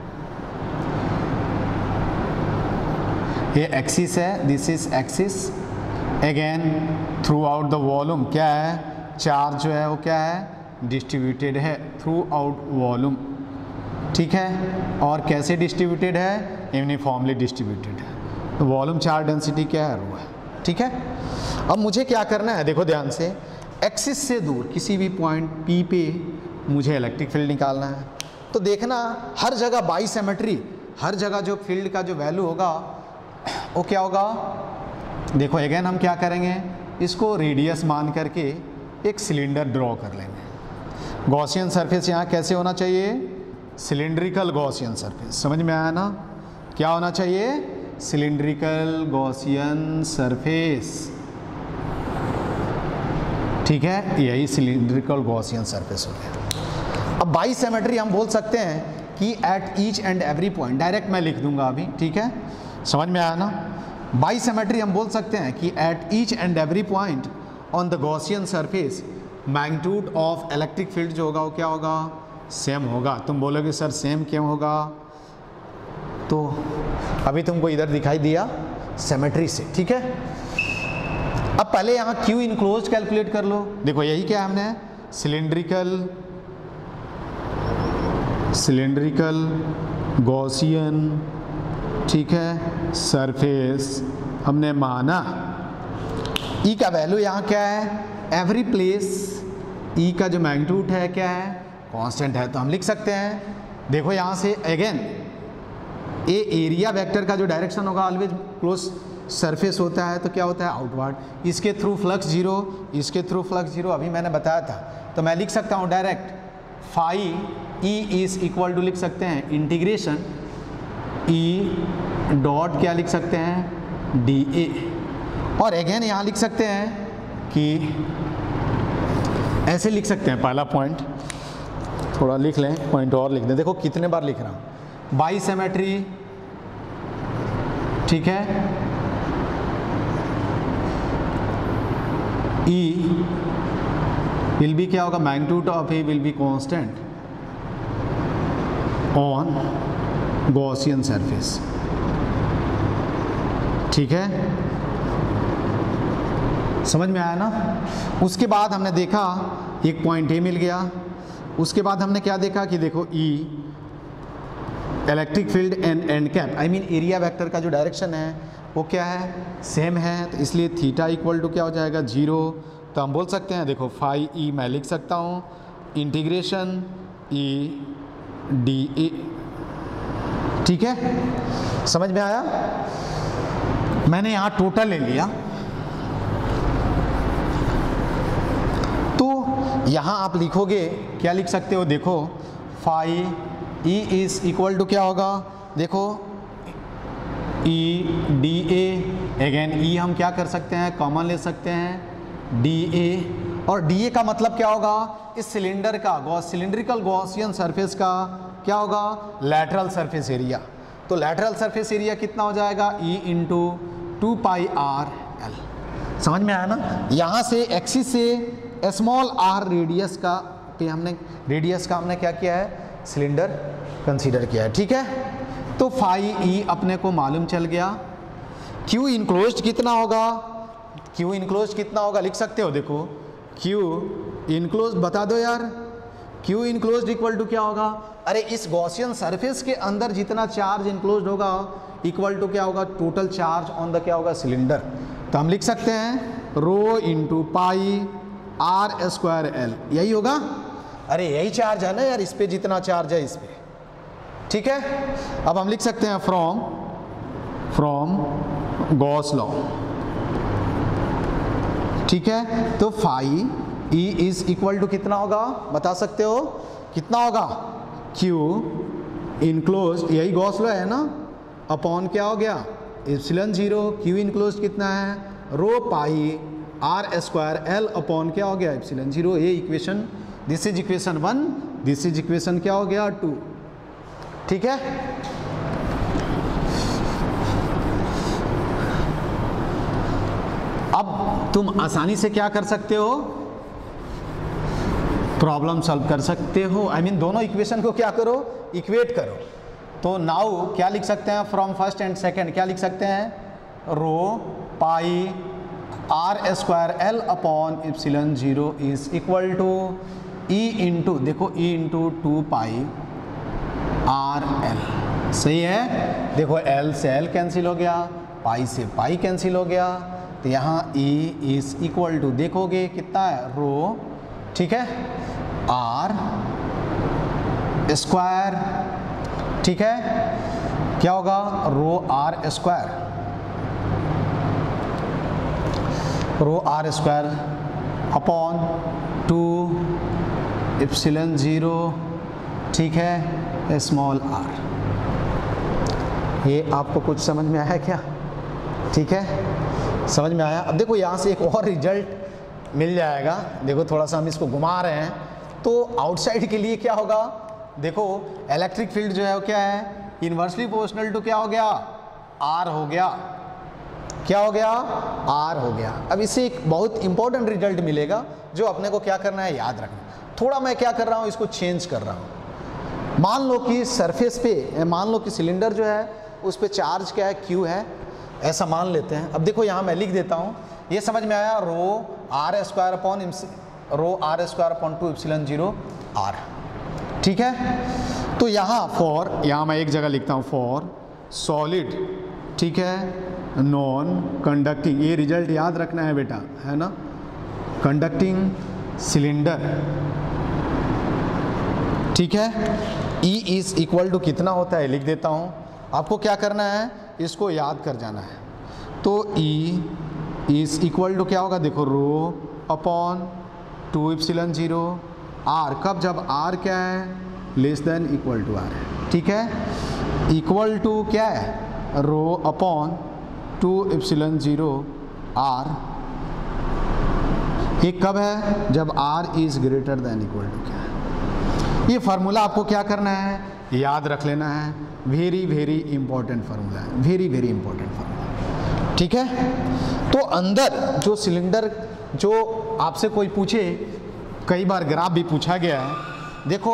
ये एक्सिस है, this is axis. Again throughout the volume क्या है, चार्ज जो है वो क्या है, डिस्ट्रीब्यूटेड है थ्रू आउट वॉल्यूम। ठीक है, और कैसे डिस्ट्रीब्यूटेड है, यूनिफॉर्मली डिस्ट्रीब्यूटेड है। तो वॉल्यूम चार्ज डेंसिटी क्या है, रो है। ठीक है, अब मुझे क्या करना है, देखो ध्यान से, एक्सिस से दूर किसी भी पॉइंट P पे मुझे इलेक्ट्रिक फील्ड निकालना है। तो देखना हर जगह बाई सिमेट्री, हर जगह जो फील्ड का जो वैल्यू होगा वो क्या होगा, देखो अगेन हम क्या करेंगे, इसको रेडियस मान करके एक सिलेंडर ड्रॉ कर लेंगे। गॉसियन सरफेस यहाँ कैसे होना चाहिए, सिलेंड्रिकल गॉसियन सरफेस। समझ में आया ना, क्या होना चाहिए, सिलेंड्रिकल गॉसियन सरफेस। ठीक है, यही सिलेंड्रिकल गॉसियन सरफेस हो गया। अब बाई सिमेट्री हम बोल सकते हैं कि at each and every point, direct मैं लिख दूंगा अभी। ठीक है, समझ में आया ना, बाई सिमेट्री हम बोल सकते हैं कि at each and every point on the Gaussian surface magnitude of electric field जो होगा वो क्या होगा, सेम होगा। तुम बोलोगे सर सेम क्यों होगा, तो अभी तुमको इधर दिखाई दिया सिमेट्री से, ठीक है। अब पहले यहाँ क्यू इनक्लोज कैलकुलेट कर लो। देखो यही क्या हमने सिलेंड्रिकल सिलेंड्रिकल गॉसियन, ठीक है, सरफेस हमने माना। ई का वैल्यू यहाँ क्या है, एवरी प्लेस ई का जो मैग्नीट्यूड है क्या है, कांस्टेंट है, तो हम लिख सकते हैं। देखो यहाँ से अगेन ए एरिया वेक्टर का जो डायरेक्शन होगा ऑलवेज क्लोज सरफेस होता है, तो क्या होता है आउटवर्ड। इसके थ्रू फ्लक्स जीरो, इसके थ्रू फ्लक्स जीरो, अभी मैंने बताया था। तो मैं लिख सकता हूँ direct phi E is equal to लिख सकते हैं इंटीग्रेशन ई डॉट क्या लिख सकते हैं डी ए, और अगेन यहाँ लिख सकते हैं कि ऐसे लिख सकते हैं। पहला पॉइंट थोड़ा लिख लें, पॉइंट और लिख दें। देखो कितने बार लिख रहा हूँ, बाई सिमेट्री, ठीक है, ई विल बी क्या होगा, magnitude of A will be constant on Gaussian surface, ठीक है, समझ में आया ना। उसके बाद हमने देखा एक पॉइंट ए मिल गया। उसके बाद हमने क्या देखा कि देखो E electric field and end cap, I mean area vector का जो डायरेक्शन है वो क्या है, सेम है, तो इसलिए थीटा इक्वल टू क्या हो जाएगा जीरो। तो हम बोल सकते हैं देखो फाई ई मैं लिख सकता हूँ इंटीग्रेशन ई डी ए, ठीक है, समझ में आया। मैंने यहाँ टोटल ले लिया, तो यहाँ आप लिखोगे क्या लिख सकते हो, देखो phi E is equal to क्या होगा, देखो ई डी ए, अगेन ई हम क्या कर सकते हैं कॉमन ले सकते हैं डी ए, और डी ए का मतलब क्या होगा, इस सिलेंडर का गॉस सिलेंड्रिकल गॉसियन सरफेस का क्या होगा लैटरल सरफेस एरिया। तो लैटरल सरफेस एरिया कितना हो जाएगा E into two pi R L, समझ में आया ना। यहाँ से एक्सिस से स्मॉल आर रेडियस का पे हमने रेडियस का हमने क्या किया है सिलेंडर कंसीडर किया है, ठीक है। तो फाई ई अपने को मालूम चल गया। क्यू इनक्लोज्ड कितना होगा, क्यू इनक्लोज्ड कितना होगा लिख सकते हो, देखो क्यू इनक्लोज्ड बता दो यार, क्यू इनक्लोज्ड इक्वल टू क्या होगा, अरे इस गॉसियन सरफेस के अंदर जितना चार्ज इनक्लोज्ड होगा इक्वल टू क्या होगा टोटल चार्ज ऑन द क्या होगा सिलेंडर। तो हम लिख सकते हैं rho into pi R square L, यही होगा। अरे यही चार्ज है ना यार, इस पे जितना चार्ज है इस पे, ठीक है। अब हम लिख सकते हैं फ्रॉम फ्रॉम गॉस लॉ, ठीक है। तो phi E is equal to कितना होगा बता सकते हो, कितना होगा क्यू इनक्लोज, यही गॉस लॉ है ना, अपॉन क्या हो गया एप्सिलॉन जीरो, क्यू इनक्लोज कितना है rho pi R square L upon क्या हो गया एप्सिलॉन जीरो। ये equation, this is equation one, this is equation क्या हो गया टू, ठीक है। अब तुम आसानी से क्या कर सकते हो, प्रॉब्लम सॉल्व कर सकते हो। आई I मीन mean, दोनों इक्वेशन को क्या करो इक्वेट करो। तो नाउ क्या लिख सकते हैं फ्रॉम फर्स्ट एंड सेकंड, क्या लिख सकते हैं rho pi R square L upon epsilon zero is equal to E into, देखो E into two pi R L, सही है। देखो एल से एल कैंसिल हो गया, पाई से पाई कैंसिल हो गया, तो यहाँ ई इज इक्वल टू देखोगे कितना है रो, ठीक है, आर स्क्वायर, ठीक है, क्या होगा rho R square, rho R square upon two epsilon zero, ठीक है, स्मॉल आर। ये आपको कुछ समझ में आया क्या, ठीक है, समझ में आया। अब देखो यहाँ से एक और रिजल्ट मिल जाएगा, देखो थोड़ा सा हम इसको घुमा रहे हैं, तो आउटसाइड के लिए क्या होगा, देखो इलेक्ट्रिक फील्ड जो है वो क्या है इन्वर्सली प्रोपोर्शनल टू क्या हो गया आर हो गया, क्या हो गया आर हो गया। अब इससे एक बहुत इंपॉर्टेंट रिजल्ट मिलेगा जो अपने को क्या करना है याद रखना। थोड़ा मैं क्या कर रहा हूँ इसको चेंज कर रहा हूँ, मान लो कि सरफेस पे, मान लो कि सिलेंडर जो है उस पे चार्ज क्या है, क्यू है, ऐसा मान लेते हैं। अब देखो यहाँ मैं लिख देता हूँ, ये समझ में आया, rho R square upon rho R square upon two epsilon zero R, ठीक है। तो यहाँ फॉर, यहाँ मैं एक जगह लिखता हूँ फॉर सॉलिड, ठीक है, नॉन कंडक्टिंग, ये रिजल्ट याद रखना है बेटा, है ना, कंडक्टिंग सिलेंडर, ठीक है। E इज इक्वल टू कितना होता है लिख देता हूँ, आपको क्या करना है, इसको याद कर जाना है। तो E इज इक्वल टू क्या होगा, देखो rho upon two epsilon zero R, कब, जब आर क्या है, less than equal to R है, ठीक है। इक्वल टू क्या है, rho upon two epsilon zero R, ये कब है, जब R is greater than equal to क्या है। ये फार्मूला आपको क्या करना है, याद रख लेना है, वेरी वेरी इंपॉर्टेंट फार्मूला है, वेरी वेरी इंपॉर्टेंट फार्मूला, ठीक है। तो अंदर जो सिलेंडर, जो आपसे कोई पूछे, कई बार ग्राफ भी पूछा गया है, देखो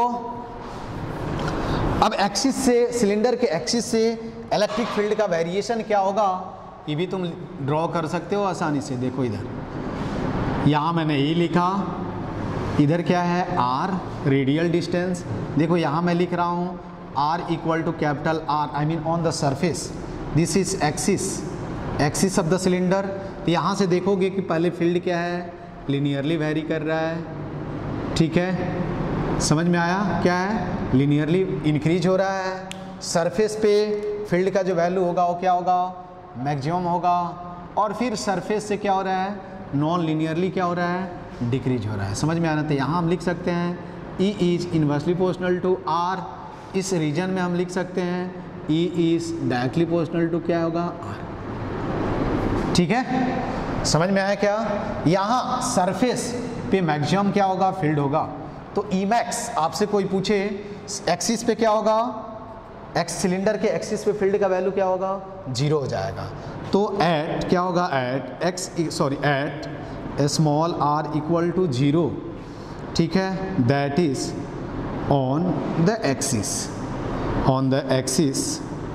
अब एक्सिस से, सिलेंडर के एक्सिस से इलेक्ट्रिक फील्ड का वेरिएशन क्या होगा, ये भी तुम ड्रॉ कर सकते हो आसानी से। देखो इधर, यहाँ मैंने ये लिखा, इधर क्या है आर, रेडियल डिस्टेंस, देखो यहाँ मैं लिख रहा हूँ R equal to capital R, I mean on the surface, this is axis, axis of the cylinder. तो यहाँ से देखोगे कि पहले फील्ड क्या है, लीनियरली वेरी कर रहा है, ठीक है, समझ में आया, क्या है, लीनियरली इंक्रीज हो रहा है। सरफेस पे फील्ड का जो वैल्यू होगा वो क्या होगा, मैक्सिमम होगा, और फिर सरफेस से क्या हो रहा है, नॉन लीनियरली क्या हो रहा है, डिक्रीज हो रहा है, समझ में आना। तो यहाँ हम लिख सकते हैं E is inversely proportional to R, इस रीजन में हम लिख सकते हैं E is directly proportional to क्या होगा, R, ठीक है, समझ में आया क्या। यहाँ सरफेस पे मैक्सिमम क्या होगा, फील्ड होगा, तो E मैक्स आपसे कोई पूछे एक्सिस पे क्या होगा, एक्स सिलेंडर के एक्सिस पे फील्ड का वैल्यू क्या होगा, जीरो हो जाएगा। तो एट क्या होगा, at x sorry at small are equal to zero, ठीक है, that is on the axis, on the axis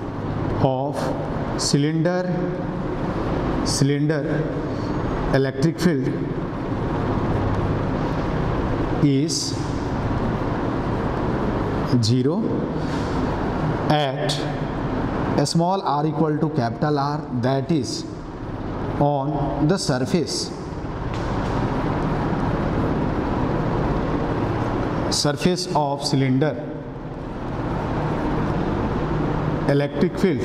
of cylinder, cylinder electric field is zero at small are equal to capital R, that is on the surface, surface of cylinder electric field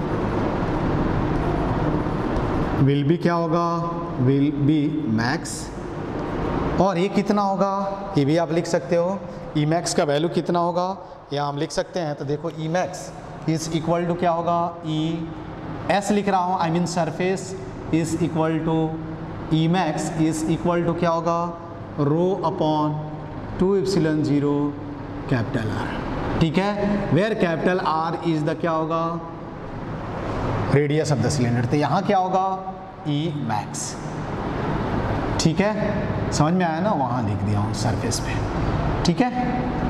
will be क्या होगा, will be max, और ये कितना होगा, ये भी आप लिख सकते हो, E max का वैल्यू कितना होगा, या हम लिख सकते हैं। तो देखो E max is equal to क्या होगा, E S लिख रहा हूँ, I mean surface is equal to E max is equal to क्या होगा, rho upon two epsilon zero capital R, ठीक है, where capital R is the क्या होगा, रेडियस ऑफ द सिलेंडर। तो यहाँ क्या होगा, E मैक्स, ठीक है, समझ में आया ना, वहाँ लिख दिया हूँ सरफेस पे, ठीक है।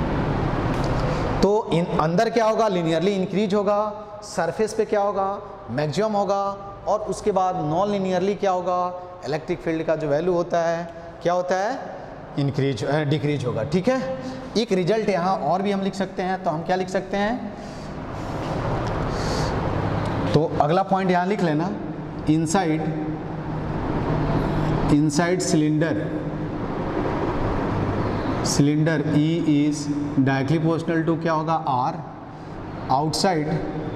तो इन अंदर क्या होगा, लीनियरली इंक्रीज होगा, सरफेस पे क्या होगा, मैक्सिमम होगा, और उसके बाद नॉन लीनियरली क्या होगा, इलेक्ट्रिक फील्ड का जो वैल्यू होता है क्या होता है, इंक्रीज डिक्रीज होगा, ठीक है। एक रिजल्ट यहाँ और भी हम लिख सकते हैं, तो हम क्या लिख सकते हैं, तो अगला पॉइंट यहाँ लिख लेना, inside, inside cylinder, cylinder E is directly proportional to क्या होगा, R, आउटसाइड,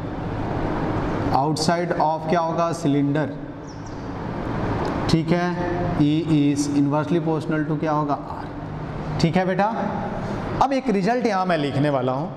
आउटसाइड ऑफ क्या होगा, सिलेंडर, ठीक है, E is inversely proportional to क्या होगा, R, ठीक है बेटा। अब एक रिजल्ट यहाँ मैं लिखने वाला हूँ,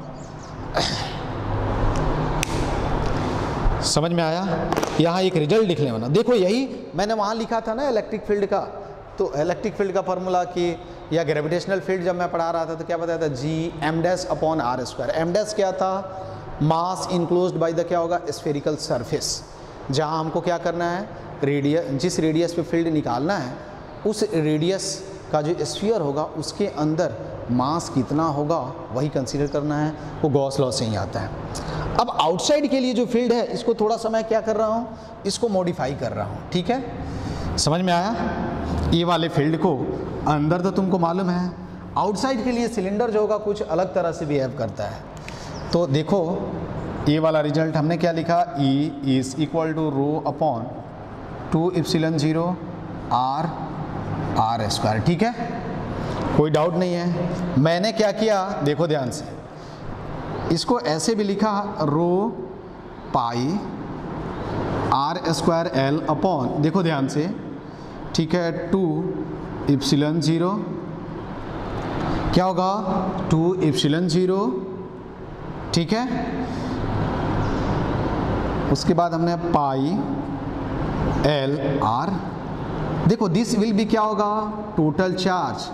समझ में आया, यहाँ एक रिजल्ट लिखने वाला, देखो यही मैंने वहाँ लिखा था ना इलेक्ट्रिक फील्ड का, तो इलेक्ट्रिक फील्ड का फॉर्मूला कि या ग्रेविटेशनल फील्ड जब मैं पढ़ा रहा था तो क्या बताया था, G M dash upon R square. M dash क्या था, मास इनक्लोज्ड बाय द क्या होगा, स्फेरिकल सरफेस, जहाँ हमको क्या करना है, रेडियस, जिस रेडियस पे फील्ड निकालना है उस रेडियस का जो स्फीयर होगा उसके अंदर मास कितना होगा वही कंसीडर करना है, वो गॉस लॉ से ही आता है। अब आउटसाइड के लिए जो फील्ड है इसको थोड़ा सा मैं क्या कर रहा हूँ, इसको मॉडिफाई कर रहा हूँ, ठीक है, समझ में आया। ये वाले फील्ड को अंदर तो तुमको मालूम है, आउटसाइड के लिए सिलेंडर जो होगा कुछ अलग तरह से बिहेव करता है। तो देखो ये वाला रिजल्ट हमने क्या लिखा, E is equal to rho upon two epsilon zero R R square, ठीक है, कोई डाउट नहीं है। मैंने क्या किया देखो ध्यान से, इसको ऐसे भी लिखा rho pi R square L upon, देखो ध्यान से, ठीक है, टू इप्सिलन जीरो, क्या होगा टू इप्सिलन जीरो, ठीक है, उसके बाद हमने पाई एल आर, देखो दिस विल बी क्या होगा total charge,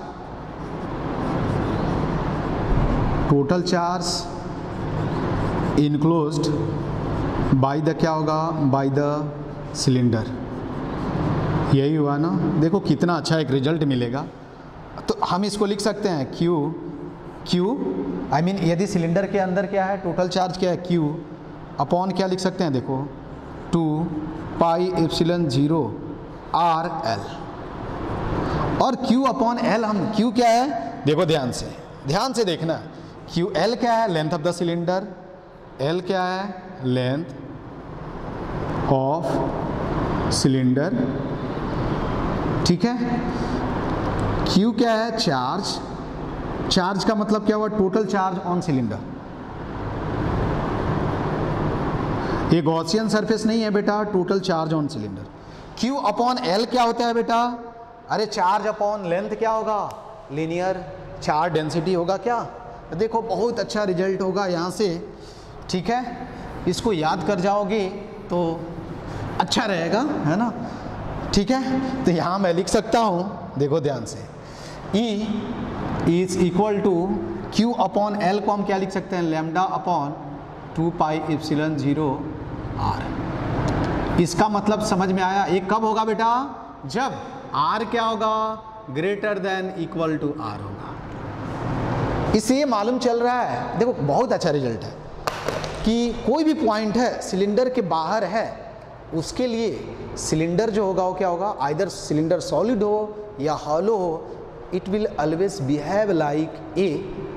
total charge enclosed by the क्या होगा, बाय द सिलेंडर, यही हुआ ना। देखो कितना अच्छा एक रिजल्ट मिलेगा। तो हम इसको लिख सकते हैं Q Q आई मीन यदि सिलेंडर के अंदर क्या है टोटल चार्ज क्या है Q अपॉन क्या लिख सकते हैं, देखो two pi epsilon zero R L, और Q अपॉन एल हम Q क्या है, देखो ध्यान से, ध्यान से देखना, Q L क्या है length of the cylinder, L क्या है लेंथ ऑफ सिलेंडर, ठीक है, Q क्या है चार्ज, चार्ज का मतलब क्या हुआ टोटल चार्ज ऑन सिलेंडर, ये गॉसियन सरफेस नहीं है बेटा, total charge on cylinder. Q upon L क्या होता है बेटा, अरे चार्ज अपॉन लेंथ क्या होगा, लीनियर चार्ज डेंसिटी होगा क्या। देखो बहुत अच्छा रिजल्ट होगा यहाँ से, ठीक है, इसको याद कर जाओगे तो अच्छा रहेगा, है ना, ठीक है। तो यहाँ मैं लिख सकता हूँ, देखो ध्यान से, E is equal to Q upon L को हम क्या लिख सकते हैं, lambda upon two pi epsilon zero R. इसका मतलब समझ में आया, ये कब होगा बेटा, जब R क्या होगा greater than equal to R होगा। इससे ये मालूम चल रहा है, देखो बहुत अच्छा रिजल्ट है कि कोई भी पॉइंट है सिलेंडर के बाहर है, उसके लिए सिलेंडर जो होगा वो क्या होगा, आइदर सिलेंडर सॉलिड हो या हॉलो हो, it will always behave like a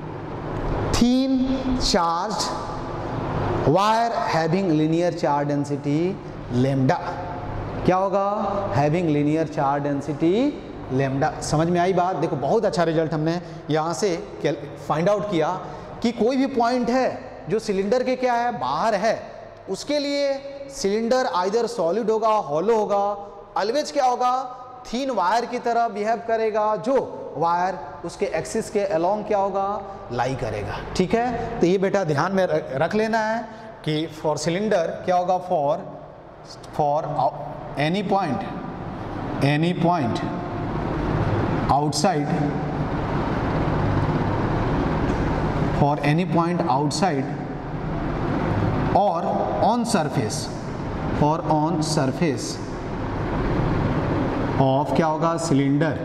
thin charge wire having linear charge density lambda, क्या होगा having linear charge density lambda. समझ में आई बात। देखो बहुत अच्छा रिजल्ट हमने यहाँ से फाइंड आउट किया कि कोई भी पॉइंट है जो सिलेंडर के क्या है बाहर है, उसके लिए सिलेंडर आइदर सॉलिड होगा हॉलो होगा, ऑलवेज क्या होगा थीन वायर की तरह बिहेव करेगा, जो वायर उसके एक्सिस के अलोंग क्या होगा लाई करेगा, ठीक है। तो ये बेटा ध्यान में रख लेना है कि फॉर सिलेंडर क्या होगा, for for any point any point outside for any point outside और ऑन सरफेस और ऑन सरफेस ऑफ क्या होगा सिलेंडर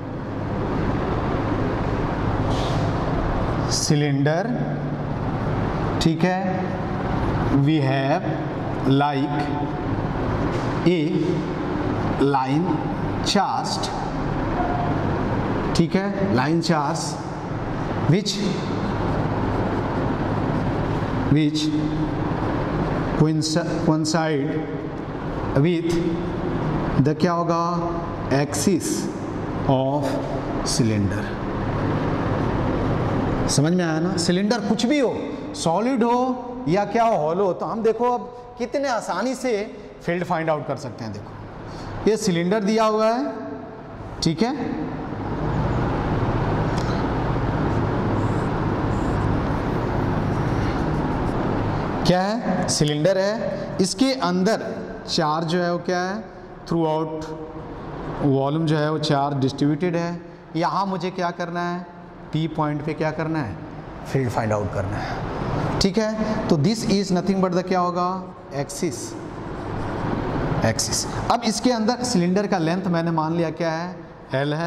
सिलेंडर ठीक है, we have like a line charge, ठीक है, line charge which which coincide with the क्या होगा एक्सिस ऑफ सिलेंडर। समझ में आया ना, सिलेंडर कुछ भी हो, सॉलिड हो या क्या हो हॉलो, तो हम देखो अब कितने आसानी से फील्ड फाइंड आउट कर सकते हैं। देखो ये सिलेंडर दिया हुआ है, ठीक है, क्या है सिलेंडर है, इसके अंदर चार्ज जो है वो क्या है थ्रू आउट वॉल्यूम जो है वो चार्ज डिस्ट्रीब्यूटेड है। यहाँ मुझे क्या करना है, पी पॉइंट पे क्या करना है फील्ड फाइंड आउट करना है, ठीक है। तो this is nothing but the क्या होगा एक्सिस एक्सिस। अब इसके अंदर सिलेंडर का लेंथ मैंने मान लिया क्या है एल है,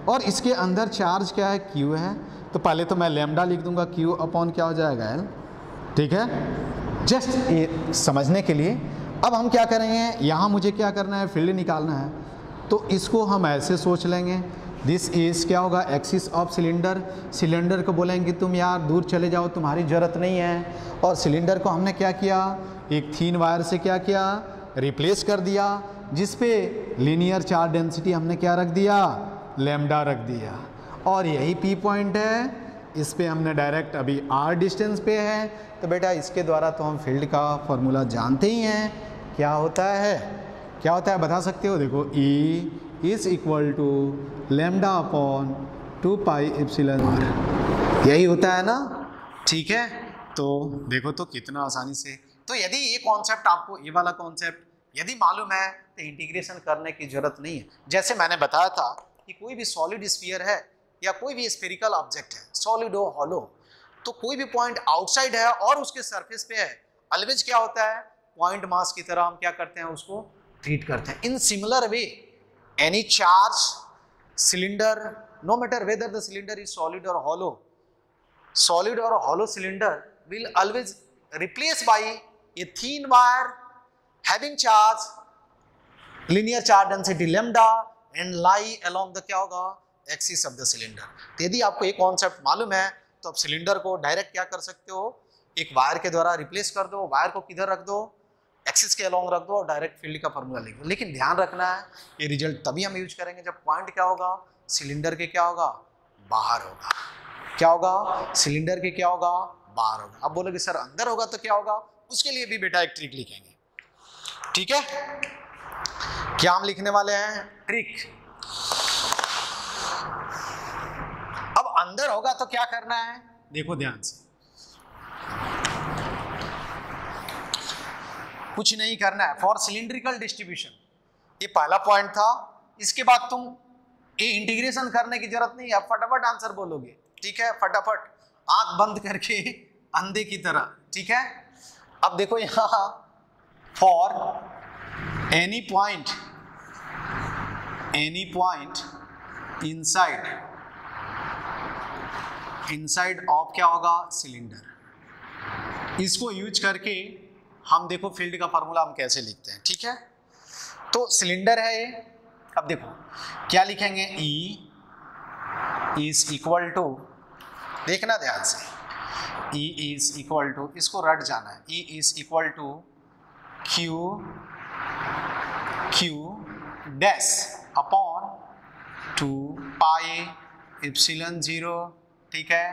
और इसके अंदर चार्ज क्या है, क्यू है। तो पहले तो मैं लैम्डा लिख दूंगा, क्यू अपॉन क्या हो जाएगा, एल। ठीक है, जस्ट ये समझने के लिए। अब हम क्या करेंगे, यहाँ मुझे क्या करना है, फील्ड निकालना है। तो इसको हम ऐसे सोच लेंगे, दिस इज क्या होगा, एक्सिस ऑफ सिलेंडर। सिलेंडर को बोलेंगे तुम यार दूर चले जाओ, तुम्हारी ज़रूरत नहीं है। और सिलेंडर को हमने क्या किया, एक थीन वायर से क्या किया, रिप्लेस कर दिया, जिस पे लीनियर चार्ज डेंसिटी हमने क्या रख दिया, लैम्डा रख दिया। और यही पी पॉइंट है, इस पे हमने डायरेक्ट अभी आर डिस्टेंस पे है। तो बेटा इसके द्वारा तो हम फील्ड का फॉर्मूला जानते ही हैं, क्या होता है, क्या होता है बता सकते हो। देखो E is equal to lambda upon two pi epsilon R, यही होता है ना। ठीक है, तो देखो तो कितना आसानी से। तो यदि ये कॉन्सेप्ट आपको, ये वाला कॉन्सेप्ट यदि मालूम है तो इंटीग्रेशन करने की जरूरत नहीं है। जैसे मैंने बताया था कि कोई भी सॉलिड स्फीयर है या कोई भी स्फेरिकल ऑब्जेक्ट है, सॉलिड हो हॉलो, तो कोई भी पॉइंट आउटसाइड है और उसके सरफेस पे है, ऑलवेज क्या होता है, पॉइंट मास की तरह हम क्या करते हैं, उसको ट्रीट करते हैं। In similar way any charge cylinder, no matter whether the cylinder is solid और हॉलो, सॉलिड और hollow cylinder will always replaced by a thin wire having charge linear charge density lambda and lie along the क्या होगा, axis of the cylinder. तो यदि आपको ये concept मालूम है तो आप सिलेंडर को डायरेक्ट क्या कर सकते हो, एक वायर के द्वारा रिप्लेस कर दो। वायर को किधर रख दो, एक्सिस के अलोंग रख दो और डायरेक्ट फील्ड का फॉर्मूला लिख दो। लेकिन ध्यान रखना है, ये रिजल्ट तभी हम यूज करेंगे जब पॉइंट क्या होगा, सिलेंडर के क्या होगा, बाहर होगा। क्या होगा, सिलेंडर के क्या होगा, बाहर होगा। अब बोलोगे सर अंदर होगा तो क्या होगा, उसके लिए भी बेटा एक ट्रिक लिखेंगे। ठीक है, क्या हम लिखने वाले हैं, ट्रिक। अब अंदर होगा तो क्या करना है, देखो ध्यान से, कुछ नहीं करना है। फॉर सिलिंड्रिकल डिस्ट्रीब्यूशन, ये पहला पॉइंट था। इसके बाद तुम ये इंटीग्रेशन करने की जरूरत नहीं है, अब फटाफट आंसर बोलोगे। ठीक है, फटाफट आंख बंद करके अंधे की तरह। ठीक है, अब देखो यहां for any point, any point inside, inside of क्या होगा, सिलेंडर। इसको यूज करके हम देखो फील्ड का फॉर्मूला हम कैसे लिखते हैं। ठीक है, तो सिलेंडर है ये। अब देखो क्या लिखेंगे, E इज इक्वल टू, देखना ध्यान से, E इज इक्वल टू, इसको रट जाना है, E is equal to Q Q dash upon two pi epsilon zero, ठीक है,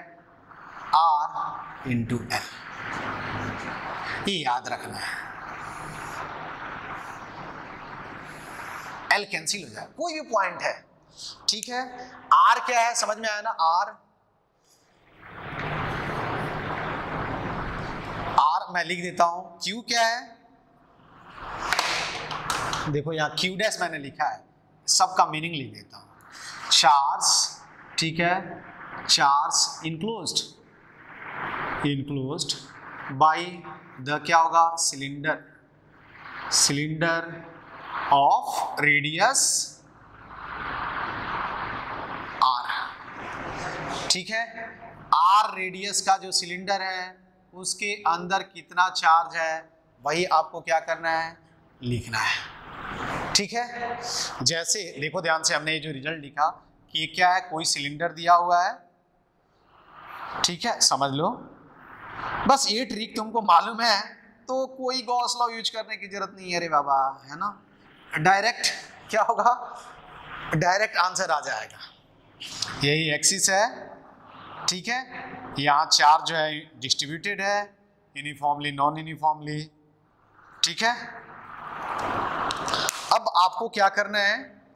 R इंटू एल। ये याद रखना है, L कैंसिल हो जाए, कोई भी पॉइंट है। ठीक है, R क्या है समझ में आया ना, R R मैं लिख देता हूं, Q क्या है, देखो यहां Q डैश मैंने लिखा है, सबका मीनिंग लिख देता हूं, चार्ज, ठीक है, charge enclosed, enclosed by the क्या होगा, cylinder, cylinder of radius R। ठीक है, R रेडियस का जो सिलेंडर है उसके अंदर कितना चार्ज है वही आपको क्या करना है, लिखना है। ठीक है, जैसे देखो ध्यान से, हमने ये जो रिजल्ट लिखा कि ये क्या है, कोई सिलेंडर दिया हुआ है, ठीक है, समझ लो। बस ये ट्रिक तुमको मालूम है तो कोई गॉस लॉ यूज करने की जरूरत नहीं है रे बाबा, है ना, डायरेक्ट क्या होगा, डायरेक्ट आंसर आ जाएगा। यही एक्सिस है, ठीक है, यहाँ चार्ज जो है डिस्ट्रीब्यूटेड है, यूनिफॉर्मली नॉन यूनिफॉर्मली। ठीक है, अब आपको क्या करना है,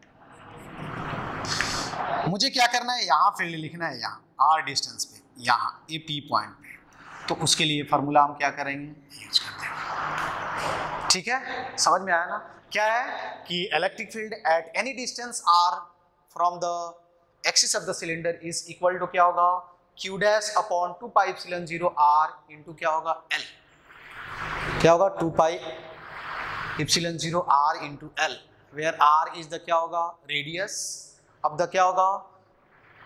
मुझे क्या करना है, यहाँ फील्ड लिखना है, यहाँ आर डिस्टेंस पे, यहाँ ए पी पॉइंट पे। तो उसके लिए फार्मूला हम क्या करेंगे, यूज करते हैं। ठीक है, समझ में आया ना, क्या है कि electric field at any distance R from the axis of the cylinder is equal to क्या होगा, Q dash upon two pi epsilon zero R into क्या होगा, L। क्या होगा, two pi epsilon zero R into L, where R is the क्या होगा, radius of the क्या होगा,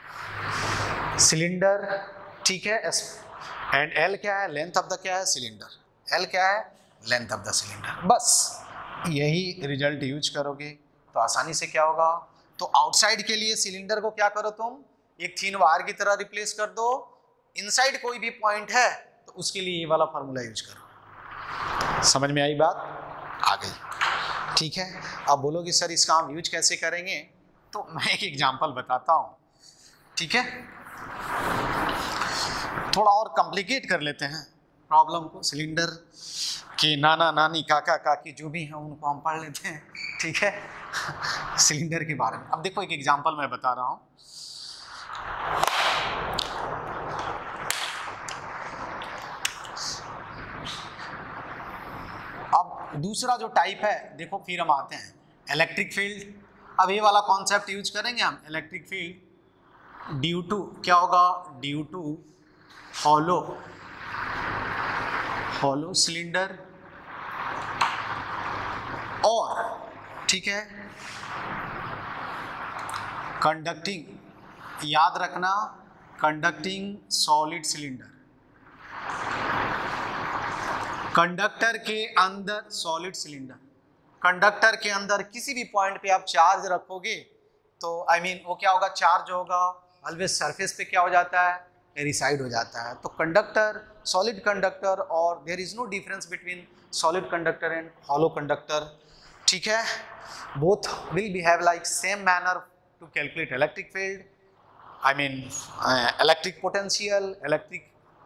सिलेंडर, ठीक है, एस एंड एल क्या है, लेंथ ऑफ द क्या है, सिलेंडर, एल क्या है, लेंथ ऑफ द सिलेंडर। बस यही रिजल्ट यूज करोगे तो आसानी से क्या होगा, तो आउटसाइड के लिए सिलेंडर को क्या करो तुम, एक थिन वायर की तरह रिप्लेस कर दो, इनसाइड कोई भी पॉइंट है तो उसके लिए ये वाला फार्मूला यूज करो। समझ में आई बात, आ गई, ठीक है। अब बोलोगे सर इसका हम यूज कैसे करेंगे, तो मैं एक एग्जांपल बताता हूँ, ठीक है। थोड़ा और कॉम्प्लिकेट कर लेते हैं प्रॉब्लम को, सिलेंडर के नाना नानी काका काकी जो भी हैं उनको हम पढ़ लेते हैं, ठीक है, सिलेंडर के बारे में। अब देखो एक एग्जांपल मैं बता रहा हूँ। अब दूसरा जो टाइप है, देखो फिर हम आते हैं इलेक्ट्रिक फील्ड। अब ये वाला कॉन्सेप्ट यूज करेंगे हम, इलेक्ट्रिक फील्ड ड्यू टू क्या होगा, due to hollow hollow cylinder और, ठीक है, कंडक्टिंग, याद रखना, कंडक्टिंग सॉलिड सिलेंडर, कंडक्टर के अंदर सॉलिड सिलेंडर, कंडक्टर के अंदर किसी भी पॉइंट पे आप चार्ज रखोगे तो आई I मीन mean, वो क्या होगा, चार्ज होगा ऑलवेज सरफेस पे क्या हो जाता है, रिसाइड हो जाता है। तो कंडक्टर, सॉलिड कंडक्टर, और there is no difference between solid conductor and hollow conductor, ठीक है। Both will be have like same manner to calculate electric field, I mean electric potential, electric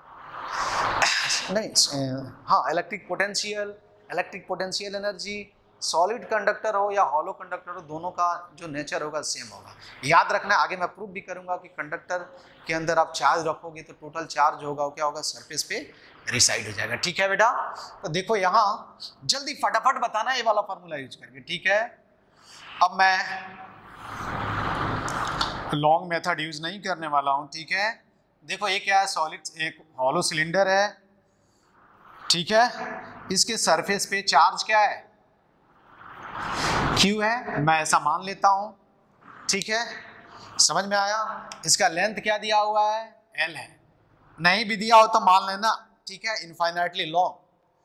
नहीं uh, हाँ electric potential, electric potential energy, solid conductor हो या hollow conductor हो, दोनों का जो नेचर होगा सेम होगा। याद रखना, आगे मैं प्रूफ भी करूंगा कि कंडक्टर के अंदर आप चार्ज रखोगे तो टोटल चार्ज होगा वो क्या होगा, सरफेस पे रिसाइड हो जाएगा, ठीक है बेटा। तो देखो यहाँ जल्दी फटाफट बताना ये वाला फार्मूला यूज करके, ठीक है। अब मैं लॉन्ग मेथड यूज नहीं करने वाला हूँ, ठीक है। देखो ये क्या है, सॉलिड, एक हॉलो सिलेंडर है, ठीक है। इसके सरफेस पे चार्ज क्या है, Q है, मैं ऐसा मान लेता हूं, ठीक है। समझ में आया। इसका लेंथ क्या दिया हुआ है, L है, नहीं भी दिया हो तो मान लेना, ठीक है, इनफाइनाइटली लॉन्ग,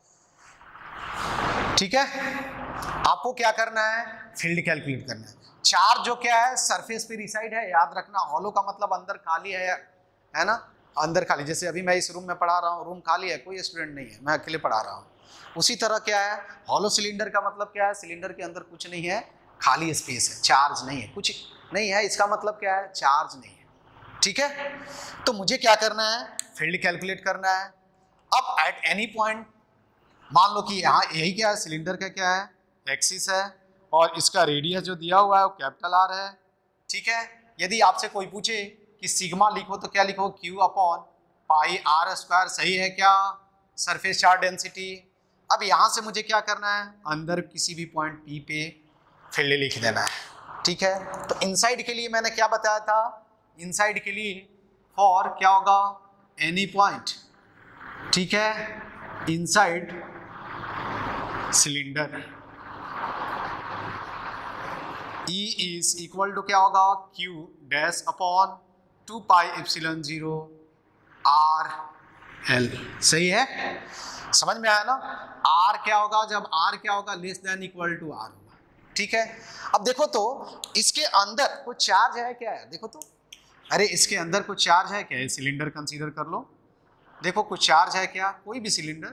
ठीक है। आपको क्या करना है, फील्ड कैलकुलेट करना है। चार्ज जो क्या है, सरफेस पे रिसाइड है, याद रखना। हॉलो का मतलब अंदर खाली है, है ना, अंदर खाली। जैसे अभी मैं इस रूम में पढ़ा रहा हूँ, रूम खाली है, कोई स्टूडेंट नहीं है, मैं अकेले पढ़ा रहा हूँ। उसी तरह क्या है, हॉलो सिलेंडर का मतलब क्या है, सिलेंडर के अंदर कुछ नहीं है, खाली स्पेस है, चार्ज नहीं है, कुछ नहीं है, इसका मतलब क्या है, चार्ज नहीं है, ठीक है। तो मुझे क्या करना है, फील्ड कैलकुलेट करना है। अब एट एनी पॉइंट, मान लो कि यहाँ यही क्या है, सिलेंडर का क्या है, एक्सिस है, और इसका रेडियस जो दिया हुआ है वो कैपिटल आर है, ठीक है। यदि आपसे कोई पूछे कि सिग्मा लिखो तो क्या लिखो, Q upon pi R square, सही है क्या, सरफेस चार्ज डेंसिटी। अब यहाँ से मुझे क्या करना है, अंदर किसी भी पॉइंट पी पे फील्ड लिख देना है, ठीक है। तो इनसाइड के लिए मैंने क्या बताया था, इनसाइड के लिए फॉर क्या होगा, एनी पॉइंट, ठीक है, inside cylinder E is equal to क्या होगा, Q dash upon two pi epsilon zero R L, सही है, समझ में आया ना। R क्या होगा, जब R क्या होगा, less than equal to R होगा, ठीक है। अब देखो तो इसके अंदर कुछ चार्ज है क्या है, देखो तो, अरे इसके अंदर कुछ चार्ज है क्या, सिलेंडर कंसीडर कर लो, देखो कुछ चार्ज है क्या, कोई भी सिलेंडर,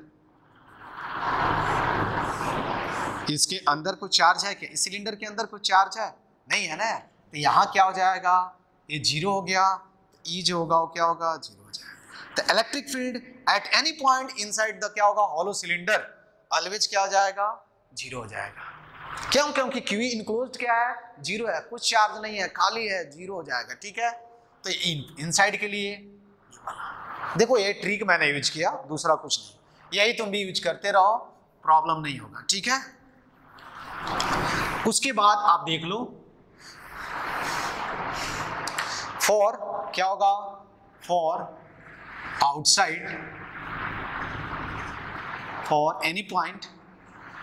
इसके अंदर कुछ चार्ज है क्या, इस सिलेंडर के अंदर कुछ चार्ज है, नहीं है ना। तो यहाँ क्या हो जाएगा, ये जीरो हो गया, तो ई जो होगा वो क्या होगा, जीरो हो जाएगा। तो electric field at any point inside the क्या होगा, हॉलो सिलेंडर, ऑलवेज क्या हो जाएगा, जीरो हो जाएगा। क्यों, क्योंकि क्यू इनक्लोज्ड क्या है, जीरो है, कुछ चार्ज नहीं है, खाली है, जीरो हो जाएगा, ठीक है। तो इनसाइड के लिए देखो ये ट्रिक मैंने यूज किया, दूसरा कुछ नहीं, यही तुम भी यूज करते रहो, प्रॉब्लम नहीं होगा, ठीक है। उसके बाद आप देख लो, फॉर क्या होगा, for outside, for any point,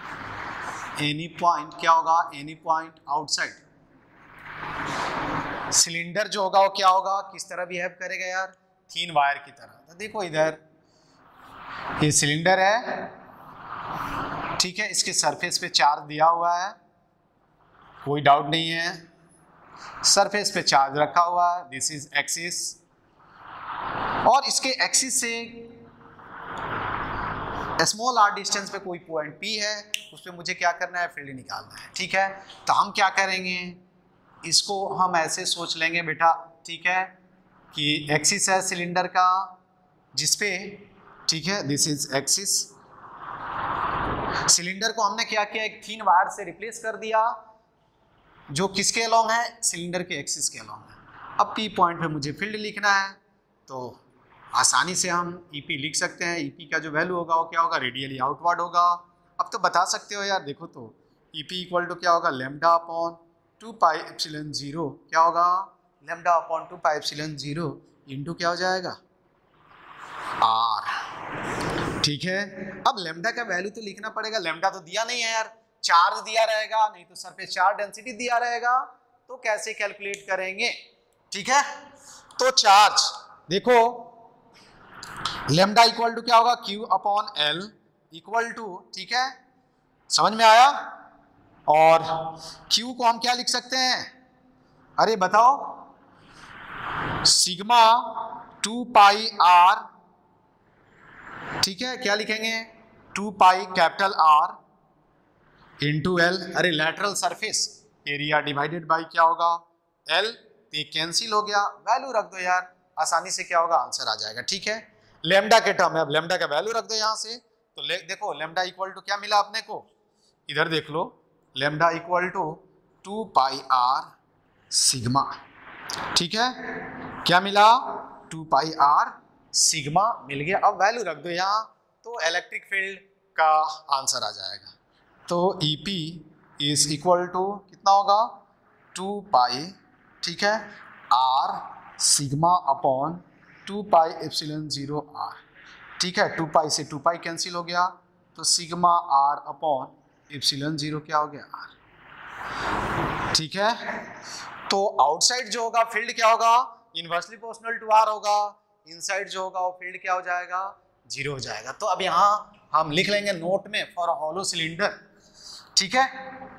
any point क्या होगा, एनी पॉइंट आउटसाइड सिलेंडर जो होगा वो क्या होगा, किस तरह बिहेव करेगा यार, थीन वायर की तरह। तो देखो इधर ये सिलेंडर है, ठीक है, इसके सरफेस पे चार्ज दिया हुआ है, कोई डाउट नहीं है, सरफेस पे चार्ज रखा हुआ है, दिस इज एक्सिस, और इसके एक्सिस से स्मॉल आर डिस्टेंस पे कोई पॉइंट पी है, उस पर मुझे क्या करना है, फील्ड निकालना है, ठीक है। तो हम क्या करेंगे, इसको हम ऐसे सोच लेंगे बेटा, ठीक है, कि एक्सिस है सिलेंडर का जिसपे, ठीक है, दिस इज एक्सिस, सिलेंडर को हमने क्या किया, एक थीन वायर से रिप्लेस कर दिया जो किसके अलोंग है, सिलेंडर के एक्सिस के अलोंग है। अब पी पॉइंट पे मुझे फील्ड लिखना है, तो आसानी से हम ईपी लिख सकते हैं। ईपी का जो वैल्यू होगा वो क्या होगा, रेडियली आउटवर्ड होगा। अब तो बता सकते हो यार, देखो तो ईपी इक्वल टू क्या होगा, lambda upon two pi epsilon zero, क्या होगा, lambda upon two pi epsilon zero into क्या हो जाएगा, आर, ठीक है। अब लेमडा का वैल्यू तो लिखना पड़ेगा, लेमडा तो दिया नहीं है यार, चार्ज दिया रहेगा, नहीं तो सरफेस चार्ज डेंसिटी दिया रहेगा, तो कैसे कैलकुलेट करेंगे, ठीक है। तो चार्ज देखो, लेमडा इक्वल टू क्या होगा, Q upon L equal to, ठीक है, समझ में आया। और क्यू को हम क्या लिख सकते हैं, अरे बताओ, सिग्मा टू पाई आर, ठीक है, क्या लिखेंगे, two pi capital R into L, अरे lateral surface area divided by क्या होगा, एल, तो ये कैंसिल हो गया, वैल्यू रख दो यार, आसानी से क्या होगा, आंसर आ जाएगा, ठीक है। लेमडा के टर्म में अब लेमडा का वैल्यू रख दो यहाँ से, तो ले, देखो लेमडा इक्वल टू क्या मिला अपने को, इधर देख लो, lambda equal to two pi R sigma, ठीक है, क्या मिला, टू पाई आर सिग्मा मिल गया। अब वैल्यू रख दो यहाँ, तो इलेक्ट्रिक फील्ड का आंसर आ जाएगा। तो E P is equal to कितना होगा, टू पाई, ठीक है, R sigma upon two pi epsilon zero R, ठीक है, टू पाई से टू पाई कैंसिल हो गया, तो sigma R upon epsilon zero क्या हो गया, आर, ठीक है। तो आउटसाइड जो होगा फील्ड क्या होगा, इनवर्सली प्रोपोर्शनल टू आर होगा, इनसाइड जो होगा वो फील्ड क्या हो जाएगा, जीरो हो जाएगा। तो अब यहाँ हम लिख लेंगे नोट में, फॉर हॉलो सिलेंडर, ठीक है।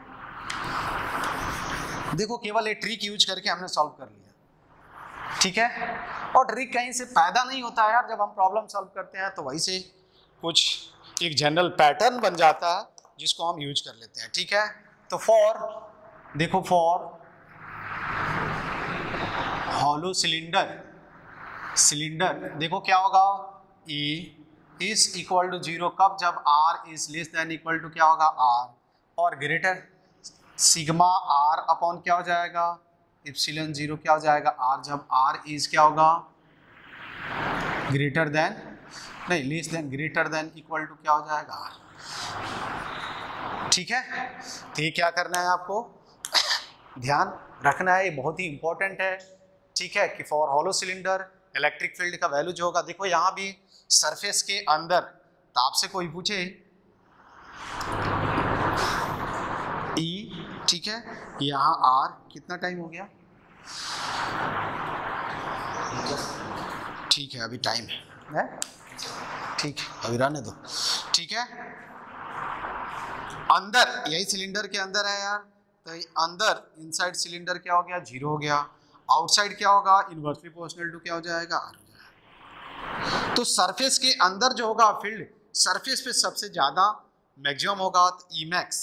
देखो केवल ये ट्रिक यूज करके हमने सॉल्व कर लिया, ठीक है, और ट्रिक कहीं से पैदा नहीं होता है यार, जब हम प्रॉब्लम सॉल्व करते हैं तो वहीं से कुछ एक जनरल पैटर्न बन जाता है जिसको हम यूज कर लेते हैं, ठीक है। तो फॉर, देखो फॉर हॉलो सिलेंडर, सिलेंडर देखो क्या होगा, E is equal to zero कब, जब R is less than equal to क्या होगा, R, और ग्रेटर सिग्मा R अपॉन क्या हो जाएगा, एप्सिलॉन जीरो क्या हो जाएगा, R, जब R इज क्या होगा, ग्रेटर देन, नहीं less than, greater than equal to क्या हो जाएगा, R, ठीक है। तो ये क्या करना है आपको ध्यान रखना है, ये बहुत ही इंपॉर्टेंट है, ठीक है, कि for hollow cylinder electric field का वैल्यू जो होगा, देखो यहाँ भी सरफेस के अंदर, तो आपसे कोई पूछे E, ठीक है, यहाँ R कितना टाइम हो गया, ठीक है अभी टाइम है, ठीक है अभी रहने दो, ठीक है। अंदर यही सिलेंडर के अंदर है यार, तो अंदर इनसाइड सिलेंडर क्या हो गया, जीरो हो गया, आउटसाइड क्या होगा, इनवर्सली प्रोपोर्शनल टू क्या हो जाएगा, आर हो जाएगा। तो सरफेस के अंदर जो होगा फील्ड, सरफेस पे सबसे ज्यादा मैक्सिमम होगा, तो ई मैक्स,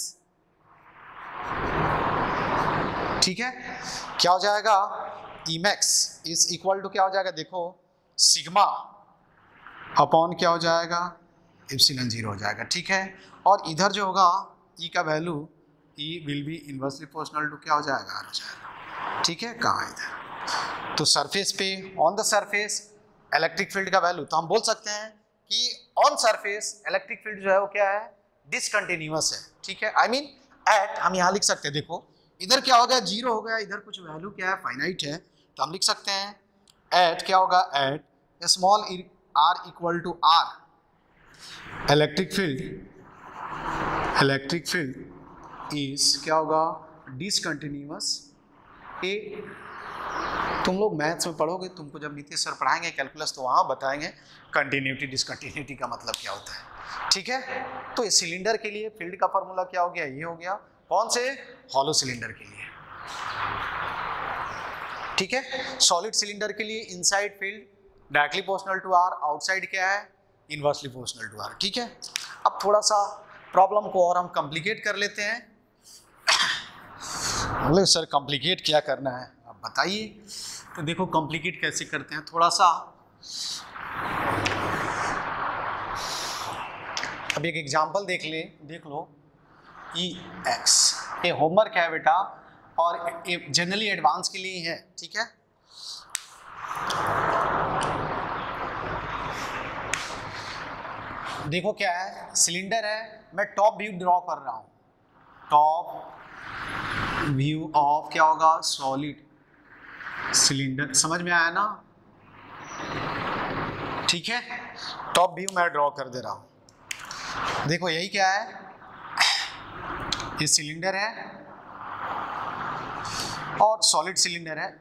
ठीक है, क्या हो जाएगा, E max is equal to क्या हो जाएगा, देखो सिग्मा अपॉन क्या हो जाएगा, एप्सिलॉन जीरो हो जाएगा, ठीक है। और इधर जो होगा ई का value, E will be inversely proportional to क्या हो जाएगा, आर हो जाएगा, ठीक है। कहाँ इधर, तो सरफेस पे, on the surface electric field का वैल्यू, तो हम बोल सकते हैं कि ऑन सरफेस इलेक्ट्रिक फील्ड जो है वो क्या है, डिसकंटिन्यूअस है, ठीक है। आई मीन एट, हम यहाँ लिख सकते हैं, देखो इधर क्या हो गया, जीरो हो गया, इधर कुछ वैल्यू क्या है, फाइनाइट है, तो हम लिख सकते हैं एट क्या होगा, at small are equal to R electric field, electric field is क्या होगा, डिसकंटिन्यूअस, ए तुम लोग मैथ्स में पढ़ोगे, तुमको जब नीतीश सर पढ़ाएंगे कैलकुलस तो वहाँ बताएंगे कंटिन्यूटी डिसकंटिन्यूटी का मतलब क्या होता है, ठीक है। तो इस सिलेंडर के लिए फील्ड का फॉर्मूला क्या हो गया, ये हो गया, कौन से, हॉलो सिलेंडर के लिए, ठीक है। सॉलिड सिलेंडर के लिए inside field directly proportional to R, outside क्या है, इनवर्सली प्रोपोर्शनल टू आर, ठीक है। अब थोड़ा सा प्रॉब्लम को और हम कॉम्प्लिकेट कर लेते हैं। बोले सर कॉम्प्लिकेट क्या करना है, आप बताइए। तो देखो कॉम्प्लिकेट कैसे करते हैं, थोड़ा सा अब एक एग्जांपल देख ले, देख लो। ई एक्स ये होमवर्क है बेटा, और ये जनरली एडवांस के लिए है, ठीक है। देखो क्या है, सिलेंडर है, मैं टॉप व्यू ड्रॉ कर रहा हूं, टॉप व्यू ऑफ क्या होगा, सॉलिड सिलेंडर, समझ में आया ना, ठीक है। टॉप व्यू मैं ड्रॉ कर दे रहा हूं। देखो यही क्या है, ये सिलेंडर है और सॉलिड सिलेंडर है,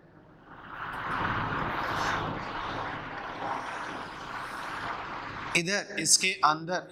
इधर इसके अंदर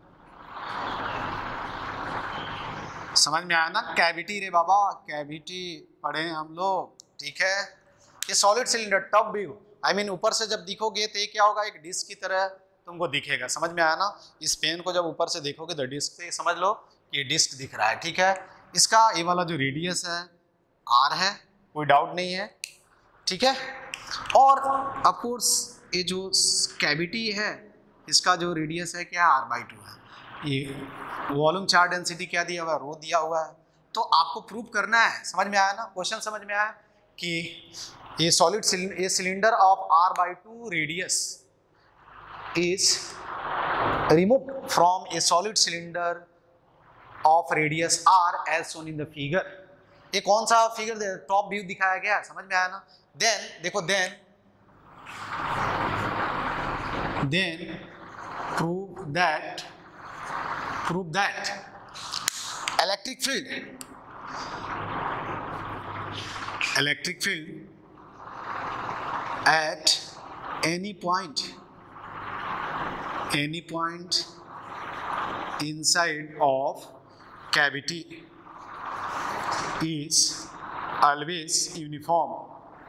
समझ में आया ना, कैविटी रे बाबा, कैविटी पढ़े हैं हम लोग, ठीक है। ये solid cylinder top view, I mean ऊपर से जब दिखोगे तो ये क्या होगा, एक डिस्क की तरह तुमको दिखेगा, समझ में आया ना। इस पेन को जब ऊपर से देखोगे तो डिस्क से समझ लो कि ये डिस्क दिख रहा है, ठीक है। इसका ये वाला जो रेडियस है आर है, कोई डाउट नहीं है, ठीक है। और ऑफ कोर्स ये जो कैविटी है इसका जो रेडियस है क्या, आर बाई टू है। ये वॉल्यूम चार्ज डेंसिटी क्या दिया हुआ है, रो दिया हुआ है। तो आपको प्रूव करना है, समझ में आया ना, क्वेश्चन समझ में आया कि ये सॉलिड सिलेंडर, ये cylinder of R by two radius is removed from a solid cylinder of radius R as shown in the figure. ये कौन सा फिगर, टॉप व्यू दिखाया गया, समझ में आया ना। देन देखो, then then prove that prove that electric field electric field at any point any point inside of cavity is always uniform।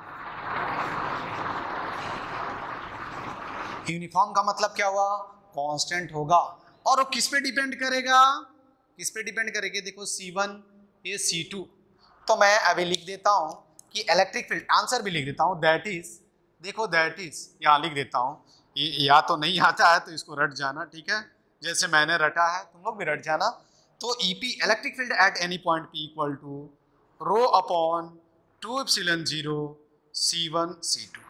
Uniform का मतलब क्या हुआ, कांस्टेंट होगा। और वो किस पे डिपेंड करेगा, किस पे डिपेंड करेगा, देखो सी वन ये सी टू। तो मैं अभी लिख देता हूँ कि इलेक्ट्रिक फील्ड, आंसर भी लिख देता हूँ, दैट इज, देखो दैट इज यहाँ लिख देता हूँ, ये या तो नहीं आता है तो इसको रट जाना, ठीक है, जैसे मैंने रटा है तुम लोग भी रट जाना। तो E P electric field at any point P equal to rho upon two epsilon zero C one C two.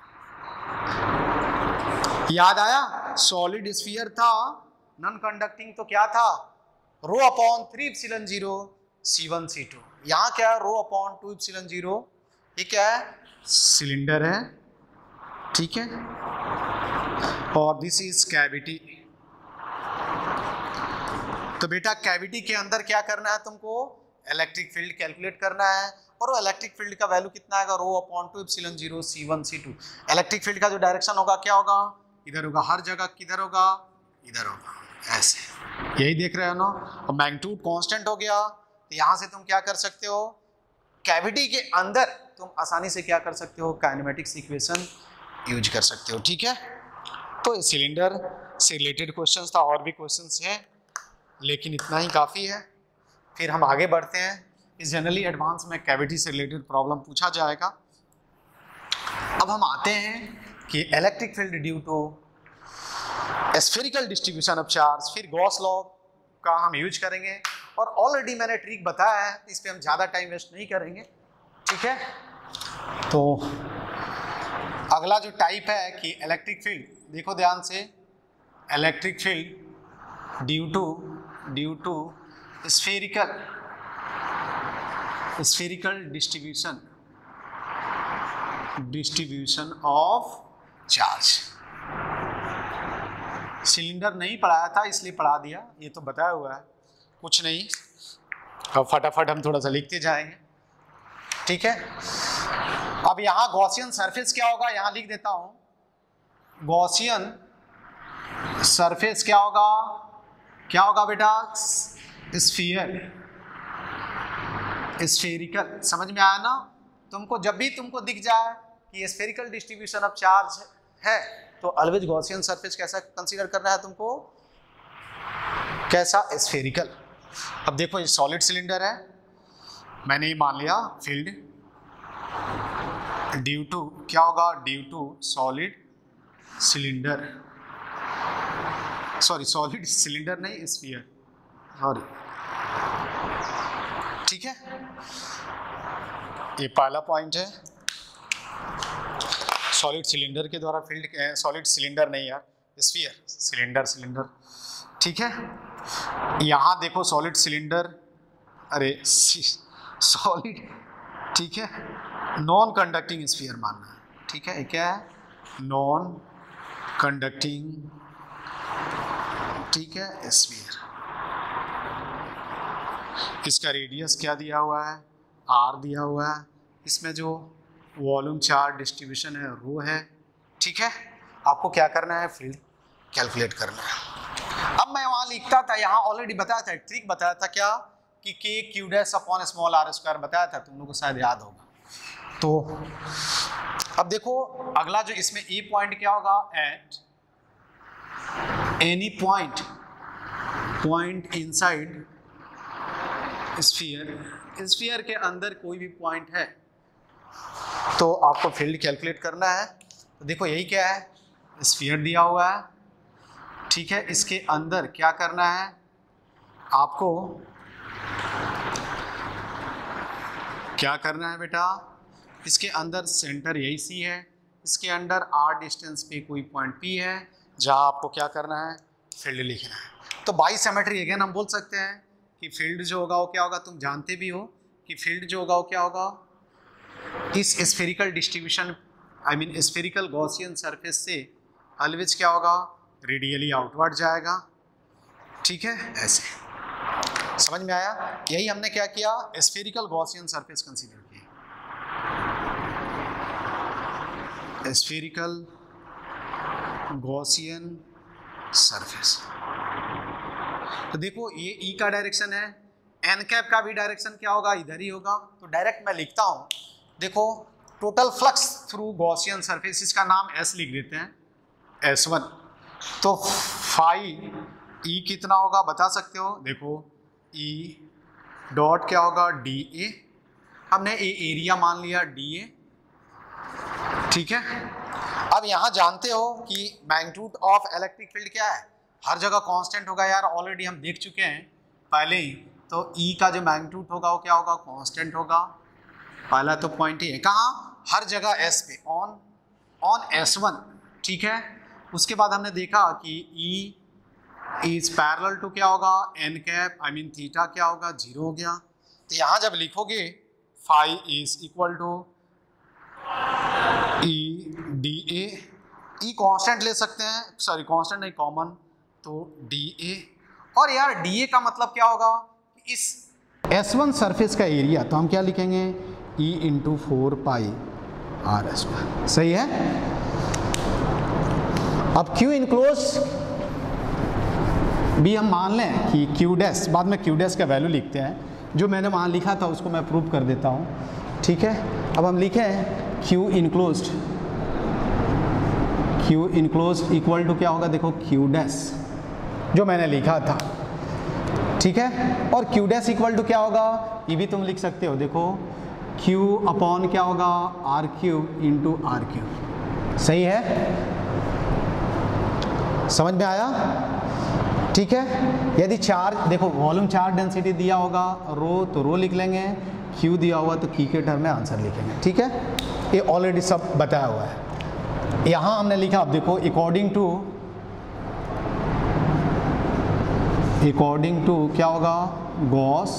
याद आया, सॉलिड स्फीयर था, नॉन कंडक्टिंग तो क्या था, rho upon three epsilon zero C one C two. यहाँ क्या है, rho upon two epsilon zero, ये क्या है, सिलेंडर है, ठीक है, और दिस इज कैविटी। तो बेटा कैविटी के अंदर क्या करना है तुमको, इलेक्ट्रिक फील्ड कैलकुलेट करना है। और वो इलेक्ट्रिक फील्ड का वैल्यू कितना आएगा, rho upon two epsilon zero C one C two. Electric field का जो डायरेक्शन होगा क्या होगा, इधर होगा, हर जगह किधर होगा, इधर होगा, ऐसे, यही देख रहे हो ना। और मैग्नीट्यूड कांस्टेंट हो गया, तो यहाँ से तुम क्या कर सकते हो, कैविटी के अंदर तुम आसानी से क्या कर सकते हो, काइनेमेटिक्स इक्वेशन यूज कर सकते हो, ठीक है। तो सिलेंडर से रिलेटेड क्वेश्चंस था, और भी क्वेश्चंस हैं लेकिन इतना ही काफ़ी है। फिर हम आगे बढ़ते हैं, इस जनरली एडवांस में कैविटी से रिलेटेड प्रॉब्लम पूछा जाएगा। अब हम आते हैं कि electric field due to spherical distribution of charge, फिर गॉस लॉ का हम यूज करेंगे। और ऑलरेडी मैंने ट्रिक बताया है, इस पे हम ज़्यादा टाइम वेस्ट नहीं करेंगे, ठीक है। तो अगला जो टाइप है कि इलेक्ट्रिक फील्ड, देखो ध्यान से, electric field due to due to spherical spherical distribution distribution of charge. Cylinder नहीं पढ़ाया था इसलिए पढ़ा दिया, ये तो बताया हुआ है, कुछ नहीं। अब फटाफट हम थोड़ा सा लिखते जाएंगे, ठीक है। अब यहां गॉसियन सरफेस क्या होगा, यहां लिख देता हूं, गॉसियन सरफेस क्या होगा, क्या होगा बेटा, स्फीयर, स्फेरिकल। समझ में आया ना? तुमको जब भी तुमको दिख जाए कि स्फेरिकल डिस्ट्रीब्यूशन ऑफ चार्ज है तो ऑलवेज गॉसियन सरफेस कैसा कंसीडर करना है तुमको, कैसा, स्फेरिकल। अब देखो ये सॉलिड सिलेंडर है, मैंने ये मान लिया फील्ड ड्यू टू क्या होगा, due to solid cylinder, sorry solid cylinder नहीं स्फीयर, सॉरी, ठीक है। ये पहला पॉइंट है, सॉलिड सिलेंडर के द्वारा फील्ड, सॉलिड सिलेंडर नहीं यार, स्फीयर, सिलेंडर सिलेंडर, ठीक है। यहां देखो सॉलिड सिलेंडर, अरे सॉलिड, ठीक है, नॉन कंडक्टिंग स्फीयर मानना है, ठीक है। क्या है, नॉन कंडक्टिंग, ठीक है, स्फीयर। इसका रेडियस क्या दिया हुआ है, आर दिया हुआ है, इसमें जो वॉल्यूम चार्ज डिस्ट्रीब्यूशन है रो है, ठीक है। आपको क्या करना है, फील्ड कैलकुलेट करना है। अब मैं वहां लिखता था, यहाँ ऑलरेडी बताया था, ट्रिक बताया था क्या, कि K Q dash upon small R square बताया था, तुम लोगों को शायद याद होगा। तो अब देखो अगला जो इसमें ए पॉइंट क्या होगा, at any point, point inside sphere, sphere के अंदर कोई भी पॉइंट है तो आपको फील्ड कैलकुलेट करना है। तो देखो यही क्या है, स्फीयर दिया हुआ है, ठीक है। इसके अंदर क्या करना है आपको, क्या करना है बेटा, इसके अंदर सेंटर यही सी है, इसके अंदर आर डिस्टेंस पे कोई पॉइंट पी है, जहां आपको क्या करना है, फील्ड लिखना है। तो बाई सिमेट्री अगेन हम बोल सकते हैं कि फील्ड जो होगा वो क्या होगा, तुम जानते भी हो कि फील्ड जो होगा वो क्या होगा, इस spherical distribution, I mean spherical Gaussian surface से ऑलवेज क्या होगा, रेडियली आउटवर्ड जाएगा, ठीक है। ऐसे समझ में आया? यही हमने क्या किया, स्फेरिकल गॉसियन सरफेस कंसीडर किया, स्फेरिकल गॉसियन सरफेस। तो देखो ये ई का डायरेक्शन है, एन कैप का भी डायरेक्शन क्या होगा, इधर ही होगा। तो डायरेक्ट मैं लिखता हूं, देखो total flux through Gaussian surface, इसका नाम एस लिख देते हैं, एस वन। तो फाई ई कितना होगा बता सकते हो, देखो ई डॉट क्या होगा, डी ए, हमने ए एरिया मान लिया डी ए, ठीक है। अब यहां जानते हो कि मैग्नीट्यूड ऑफ इलेक्ट्रिक फील्ड क्या है, हर जगह कांस्टेंट होगा यार, ऑलरेडी हम देख चुके हैं पहले ही। तो ई का जो मैग्नीट्यूड होगा वो क्या होगा, कांस्टेंट होगा। पहला तो पॉइंट ही है, कहाँ, हर जगह एस पे, ऑन ऑन एस वन, ठीक है। उसके बाद हमने देखा कि ई इज पैरेलल टू क्या होगा, n cap, I mean theta क्या होगा, जीरो हो गया। तो यहाँ जब लिखोगे phi is equal to E D A, E constant ले सकते हैं, सॉरी कांस्टेंट नहीं कॉमन, तो डी ए। और यार डी ए का मतलब क्या होगा, इस एस वन सरफेस का एरिया, तो हम क्या लिखेंगे, E into four pi R square, सही है। अब क्यू इनक्लोज भी हम मान लें कि क्यू डैश, बाद में क्यू डैश का वैल्यू लिखते हैं, जो मैंने वहाँ लिखा था उसको मैं प्रूव कर देता हूँ, ठीक है। अब हम लिखें Q enclose, Q enclose equal to क्या होगा, देखो क्यू डैश जो मैंने लिखा था, ठीक है। और क्यू डैश इक्वल टू क्या होगा, ये भी तुम लिख सकते हो, देखो क्यू अपॉन क्या होगा, R cube into R cube, सही है, समझ में आया, ठीक है। यदि चार्ज, देखो वॉल्यूम चार्ज डेंसिटी दिया होगा रो, तो रो लिख लेंगे, क्यू दिया हुआ तो की के टर्म में आंसर लिखेंगे, ठीक है। ये ऑलरेडी सब बताया हुआ है। यहाँ हमने लिखा, अब देखो अकॉर्डिंग टू, अकॉर्डिंग टू क्या होगा, गॉस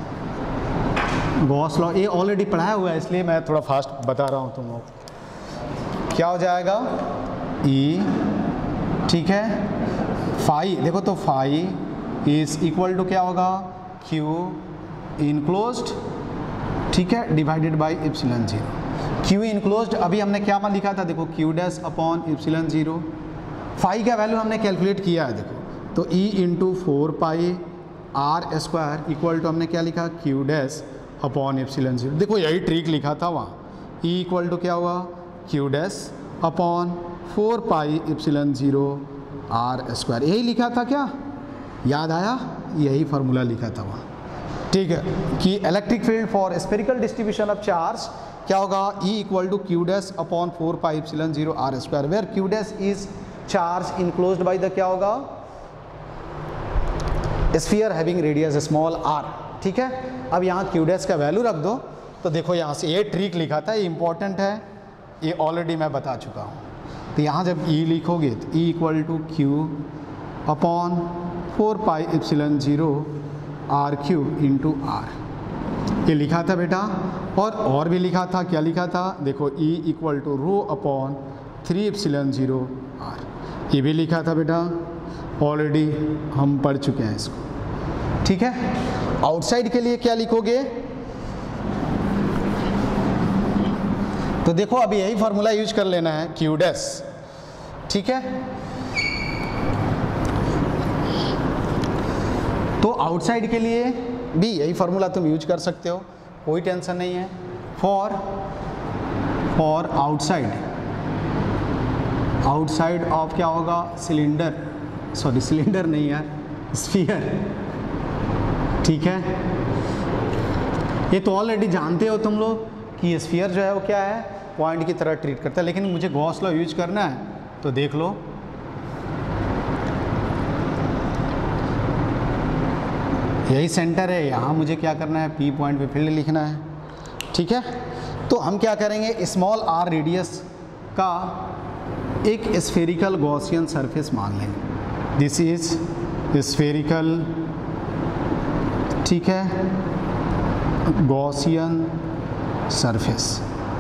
गॉस लॉ, ये ऑलरेडी पढ़ाया हुआ है इसलिए मैं थोड़ा फास्ट बता रहा हूँ तुम लोग। क्या हो जाएगा, ई, ठीक है, फाई, देखो तो फाई इज इक्वल टू क्या होगा, क्यू इनक्लोज्ड, ठीक है, divided by epsilon zero. Q enclosed अभी हमने क्या मान लिखा था, देखो Q dash upon epsilon zero, phi का वैल्यू हमने कैलकुलेट किया है, देखो तो E into four pi R square equal to हमने क्या लिखा, Q dash upon epsilon zero. देखो यही ट्रिक लिखा था वहाँ, ई इक्वल टू क्या हुआ, Q dash upon four pi epsilon zero R square, यही लिखा था क्या, याद आया, यही फार्मूला लिखा था वहाँ, ठीक है, कि electric field for spherical distribution of charge क्या होगा, E equal to Q dash upon four pi epsilon zero R square, where Q dash is charge enclosed by the क्या होगा, sphere having radius small R, ठीक है। अब यहाँ Q dash का value रख दो, तो देखो यहाँ से ये ट्रिक लिखा था, ये इंपॉर्टेंट है, ये ऑलरेडी मैं बता चुका हूँ। तो यहाँ जब ई लिखोगे तो E equal to Q upon four pi epsilon zero R cube into R, ये लिखा था बेटा। और और भी लिखा था, क्या लिखा था, देखो E equal to rho upon three epsilon zero R, ये भी लिखा था बेटा, ऑलरेडी हम पढ़ चुके हैं इसको, ठीक है। आउटसाइड के लिए क्या लिखोगे, तो देखो अभी यही फार्मूला यूज कर लेना है, क्यू डैश, ठीक है। तो आउटसाइड के लिए भी यही फार्मूला तुम यूज कर सकते हो, कोई टेंशन नहीं है। For for outside outside of क्या होगा, सिलेंडर, सॉरी सिलेंडर नहीं यार, स्फीयर, ठीक है। ये तो ऑलरेडी जानते हो तुम लोग कि स्फीयर जो है वो क्या है, पॉइंट की तरह ट्रीट करता है, लेकिन मुझे गॉस लॉ यूज करना है, तो देख लो, यही सेंटर है, यहाँ मुझे क्या करना है, पी पॉइंट पे फील्ड लिखना है, ठीक है। तो हम क्या करेंगे, स्मॉल आर रेडियस का एक स्फेरिकल गॉसियन सरफेस मान लेंगे, दिस इज स्फेरिकल, ठीक है, गॉसियन सरफेस,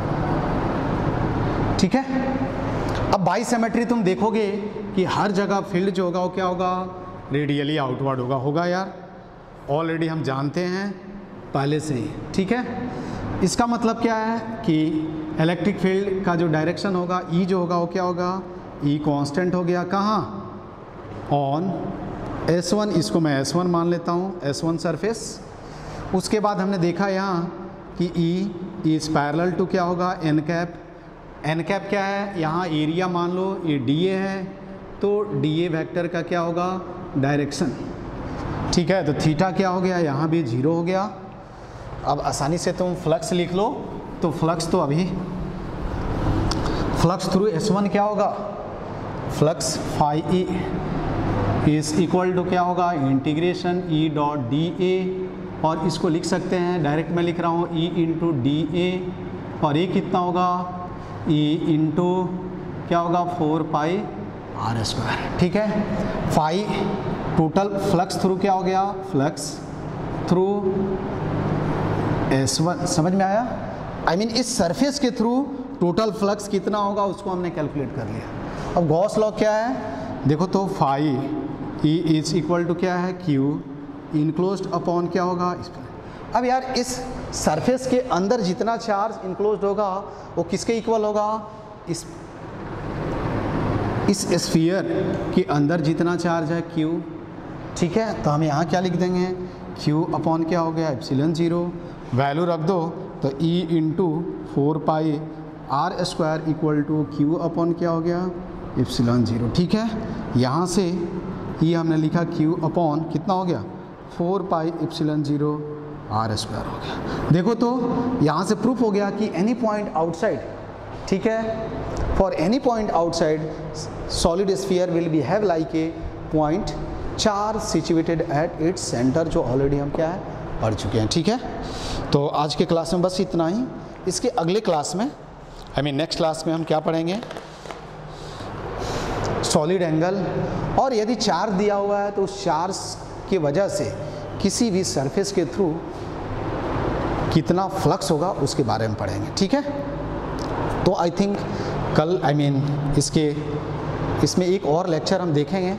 ठीक है। अब बाई सिमेट्री तुम देखोगे कि हर जगह फील्ड जो होगा वो क्या होगा, रेडियली आउटवर्ड होगा, होगा यार, ऑलरेडी हम जानते हैं पहले से ही, ठीक है। इसका मतलब क्या है कि इलेक्ट्रिक फील्ड का जो डायरेक्शन होगा, ई जो होगा वो क्या होगा, ई कांस्टेंट हो गया, कहाँ, ऑन एस वन, इसको मैं एस वन मान लेता हूँ, एस वन सरफेस। उसके बाद हमने देखा यहाँ कि ई इज पैरेलल टू क्या होगा, एन कैप, एन कैप क्या है, यहाँ एरिया मान लो ये डी ए है, तो डी ए वेक्टर का क्या होगा, डायरेक्शन, ठीक है। तो थीटा क्या हो गया, यहाँ भी जीरो हो गया। अब आसानी से तुम फ्लक्स लिख लो, तो फ्लक्स तो अभी फ्लक्स थ्रू एस वन क्या होगा, flux phi E is equal to क्या होगा, integration E dot D A, और इसको लिख सकते हैं, डायरेक्ट मैं लिख रहा हूँ ई इंटू डी ए, और ये कितना होगा, ई इंटू क्या होगा, फोर पाई आर स्क्वायर, ठीक है। फाई टोटल फ्लक्स थ्रू क्या हो गया, फ्लक्स थ्रू एस वन, समझ में आया, आई I मीन mean, इस सरफेस के थ्रू टोटल फ्लक्स कितना होगा उसको हमने कैलकुलेट कर लिया। अब गॉस लॉ क्या है, देखो तो phi E is equal to क्या है, क्यू इनक्लोज्ड अपॉन क्या होगा, इस पर। अब यार इस सरफेस के अंदर जितना चार्ज इनक्लोज्ड होगा वो किसके इक्वल होगा, इस इस स्फीयर के अंदर जितना चार्ज है क्यू, ठीक है। तो हम यहाँ क्या लिख देंगे, क्यू अपॉन क्या हो गया, एप्सिलॉन जीरो, वैल्यू रख दो, तो E into four pi R square equal to Q upon क्या हो गया, एप्सिलॉन जीरो, ठीक है। यहाँ से ये हमने लिखा क्यू अपॉन कितना हो गया, four pi epsilon zero R square हो गया। देखो तो यहाँ से प्रूफ हो गया कि एनी पॉइंट आउटसाइड, ठीक है, for any point outside solid sphere will be have like a point charge situated at its centre, जो ऑलरेडी हम क्या है पढ़ चुके हैं, ठीक है। तो आज के क्लास में बस इतना ही। इसके अगले क्लास में, आई मीन नेक्स्ट क्लास में हम क्या पढ़ेंगे, सॉलिड एंगल, और यदि चार्ज दिया हुआ है तो उस चार्ज की वजह से किसी भी सरफेस के थ्रू कितना फ्लक्स होगा उसके बारे में पढ़ेंगे, ठीक है। तो आई थिंक कल आई I मीन mean, इसके इसमें एक और लेक्चर हम देखेंगे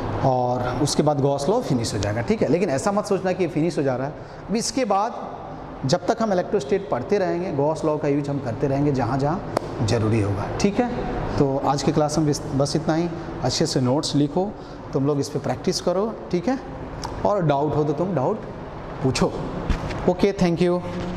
और उसके बाद गॉस लॉ फिनिश हो जाएगा, ठीक है। लेकिन ऐसा मत सोचना कि फिनिश हो जा रहा है, अभी इसके बाद जब तक हम इलेक्ट्रोस्टेट पढ़ते रहेंगे गॉस लॉ का यूज हम करते रहेंगे जहाँ जहाँ ज़रूरी होगा। ठीक है, तो आज की क्लास में बस इतना ही। अच्छे से नोट्स लिखो, तुम लोग इस पर प्रैक्टिस करो। ठीक है, और डाउट हो तो तुम डाउट पूछो। Okay, thank you.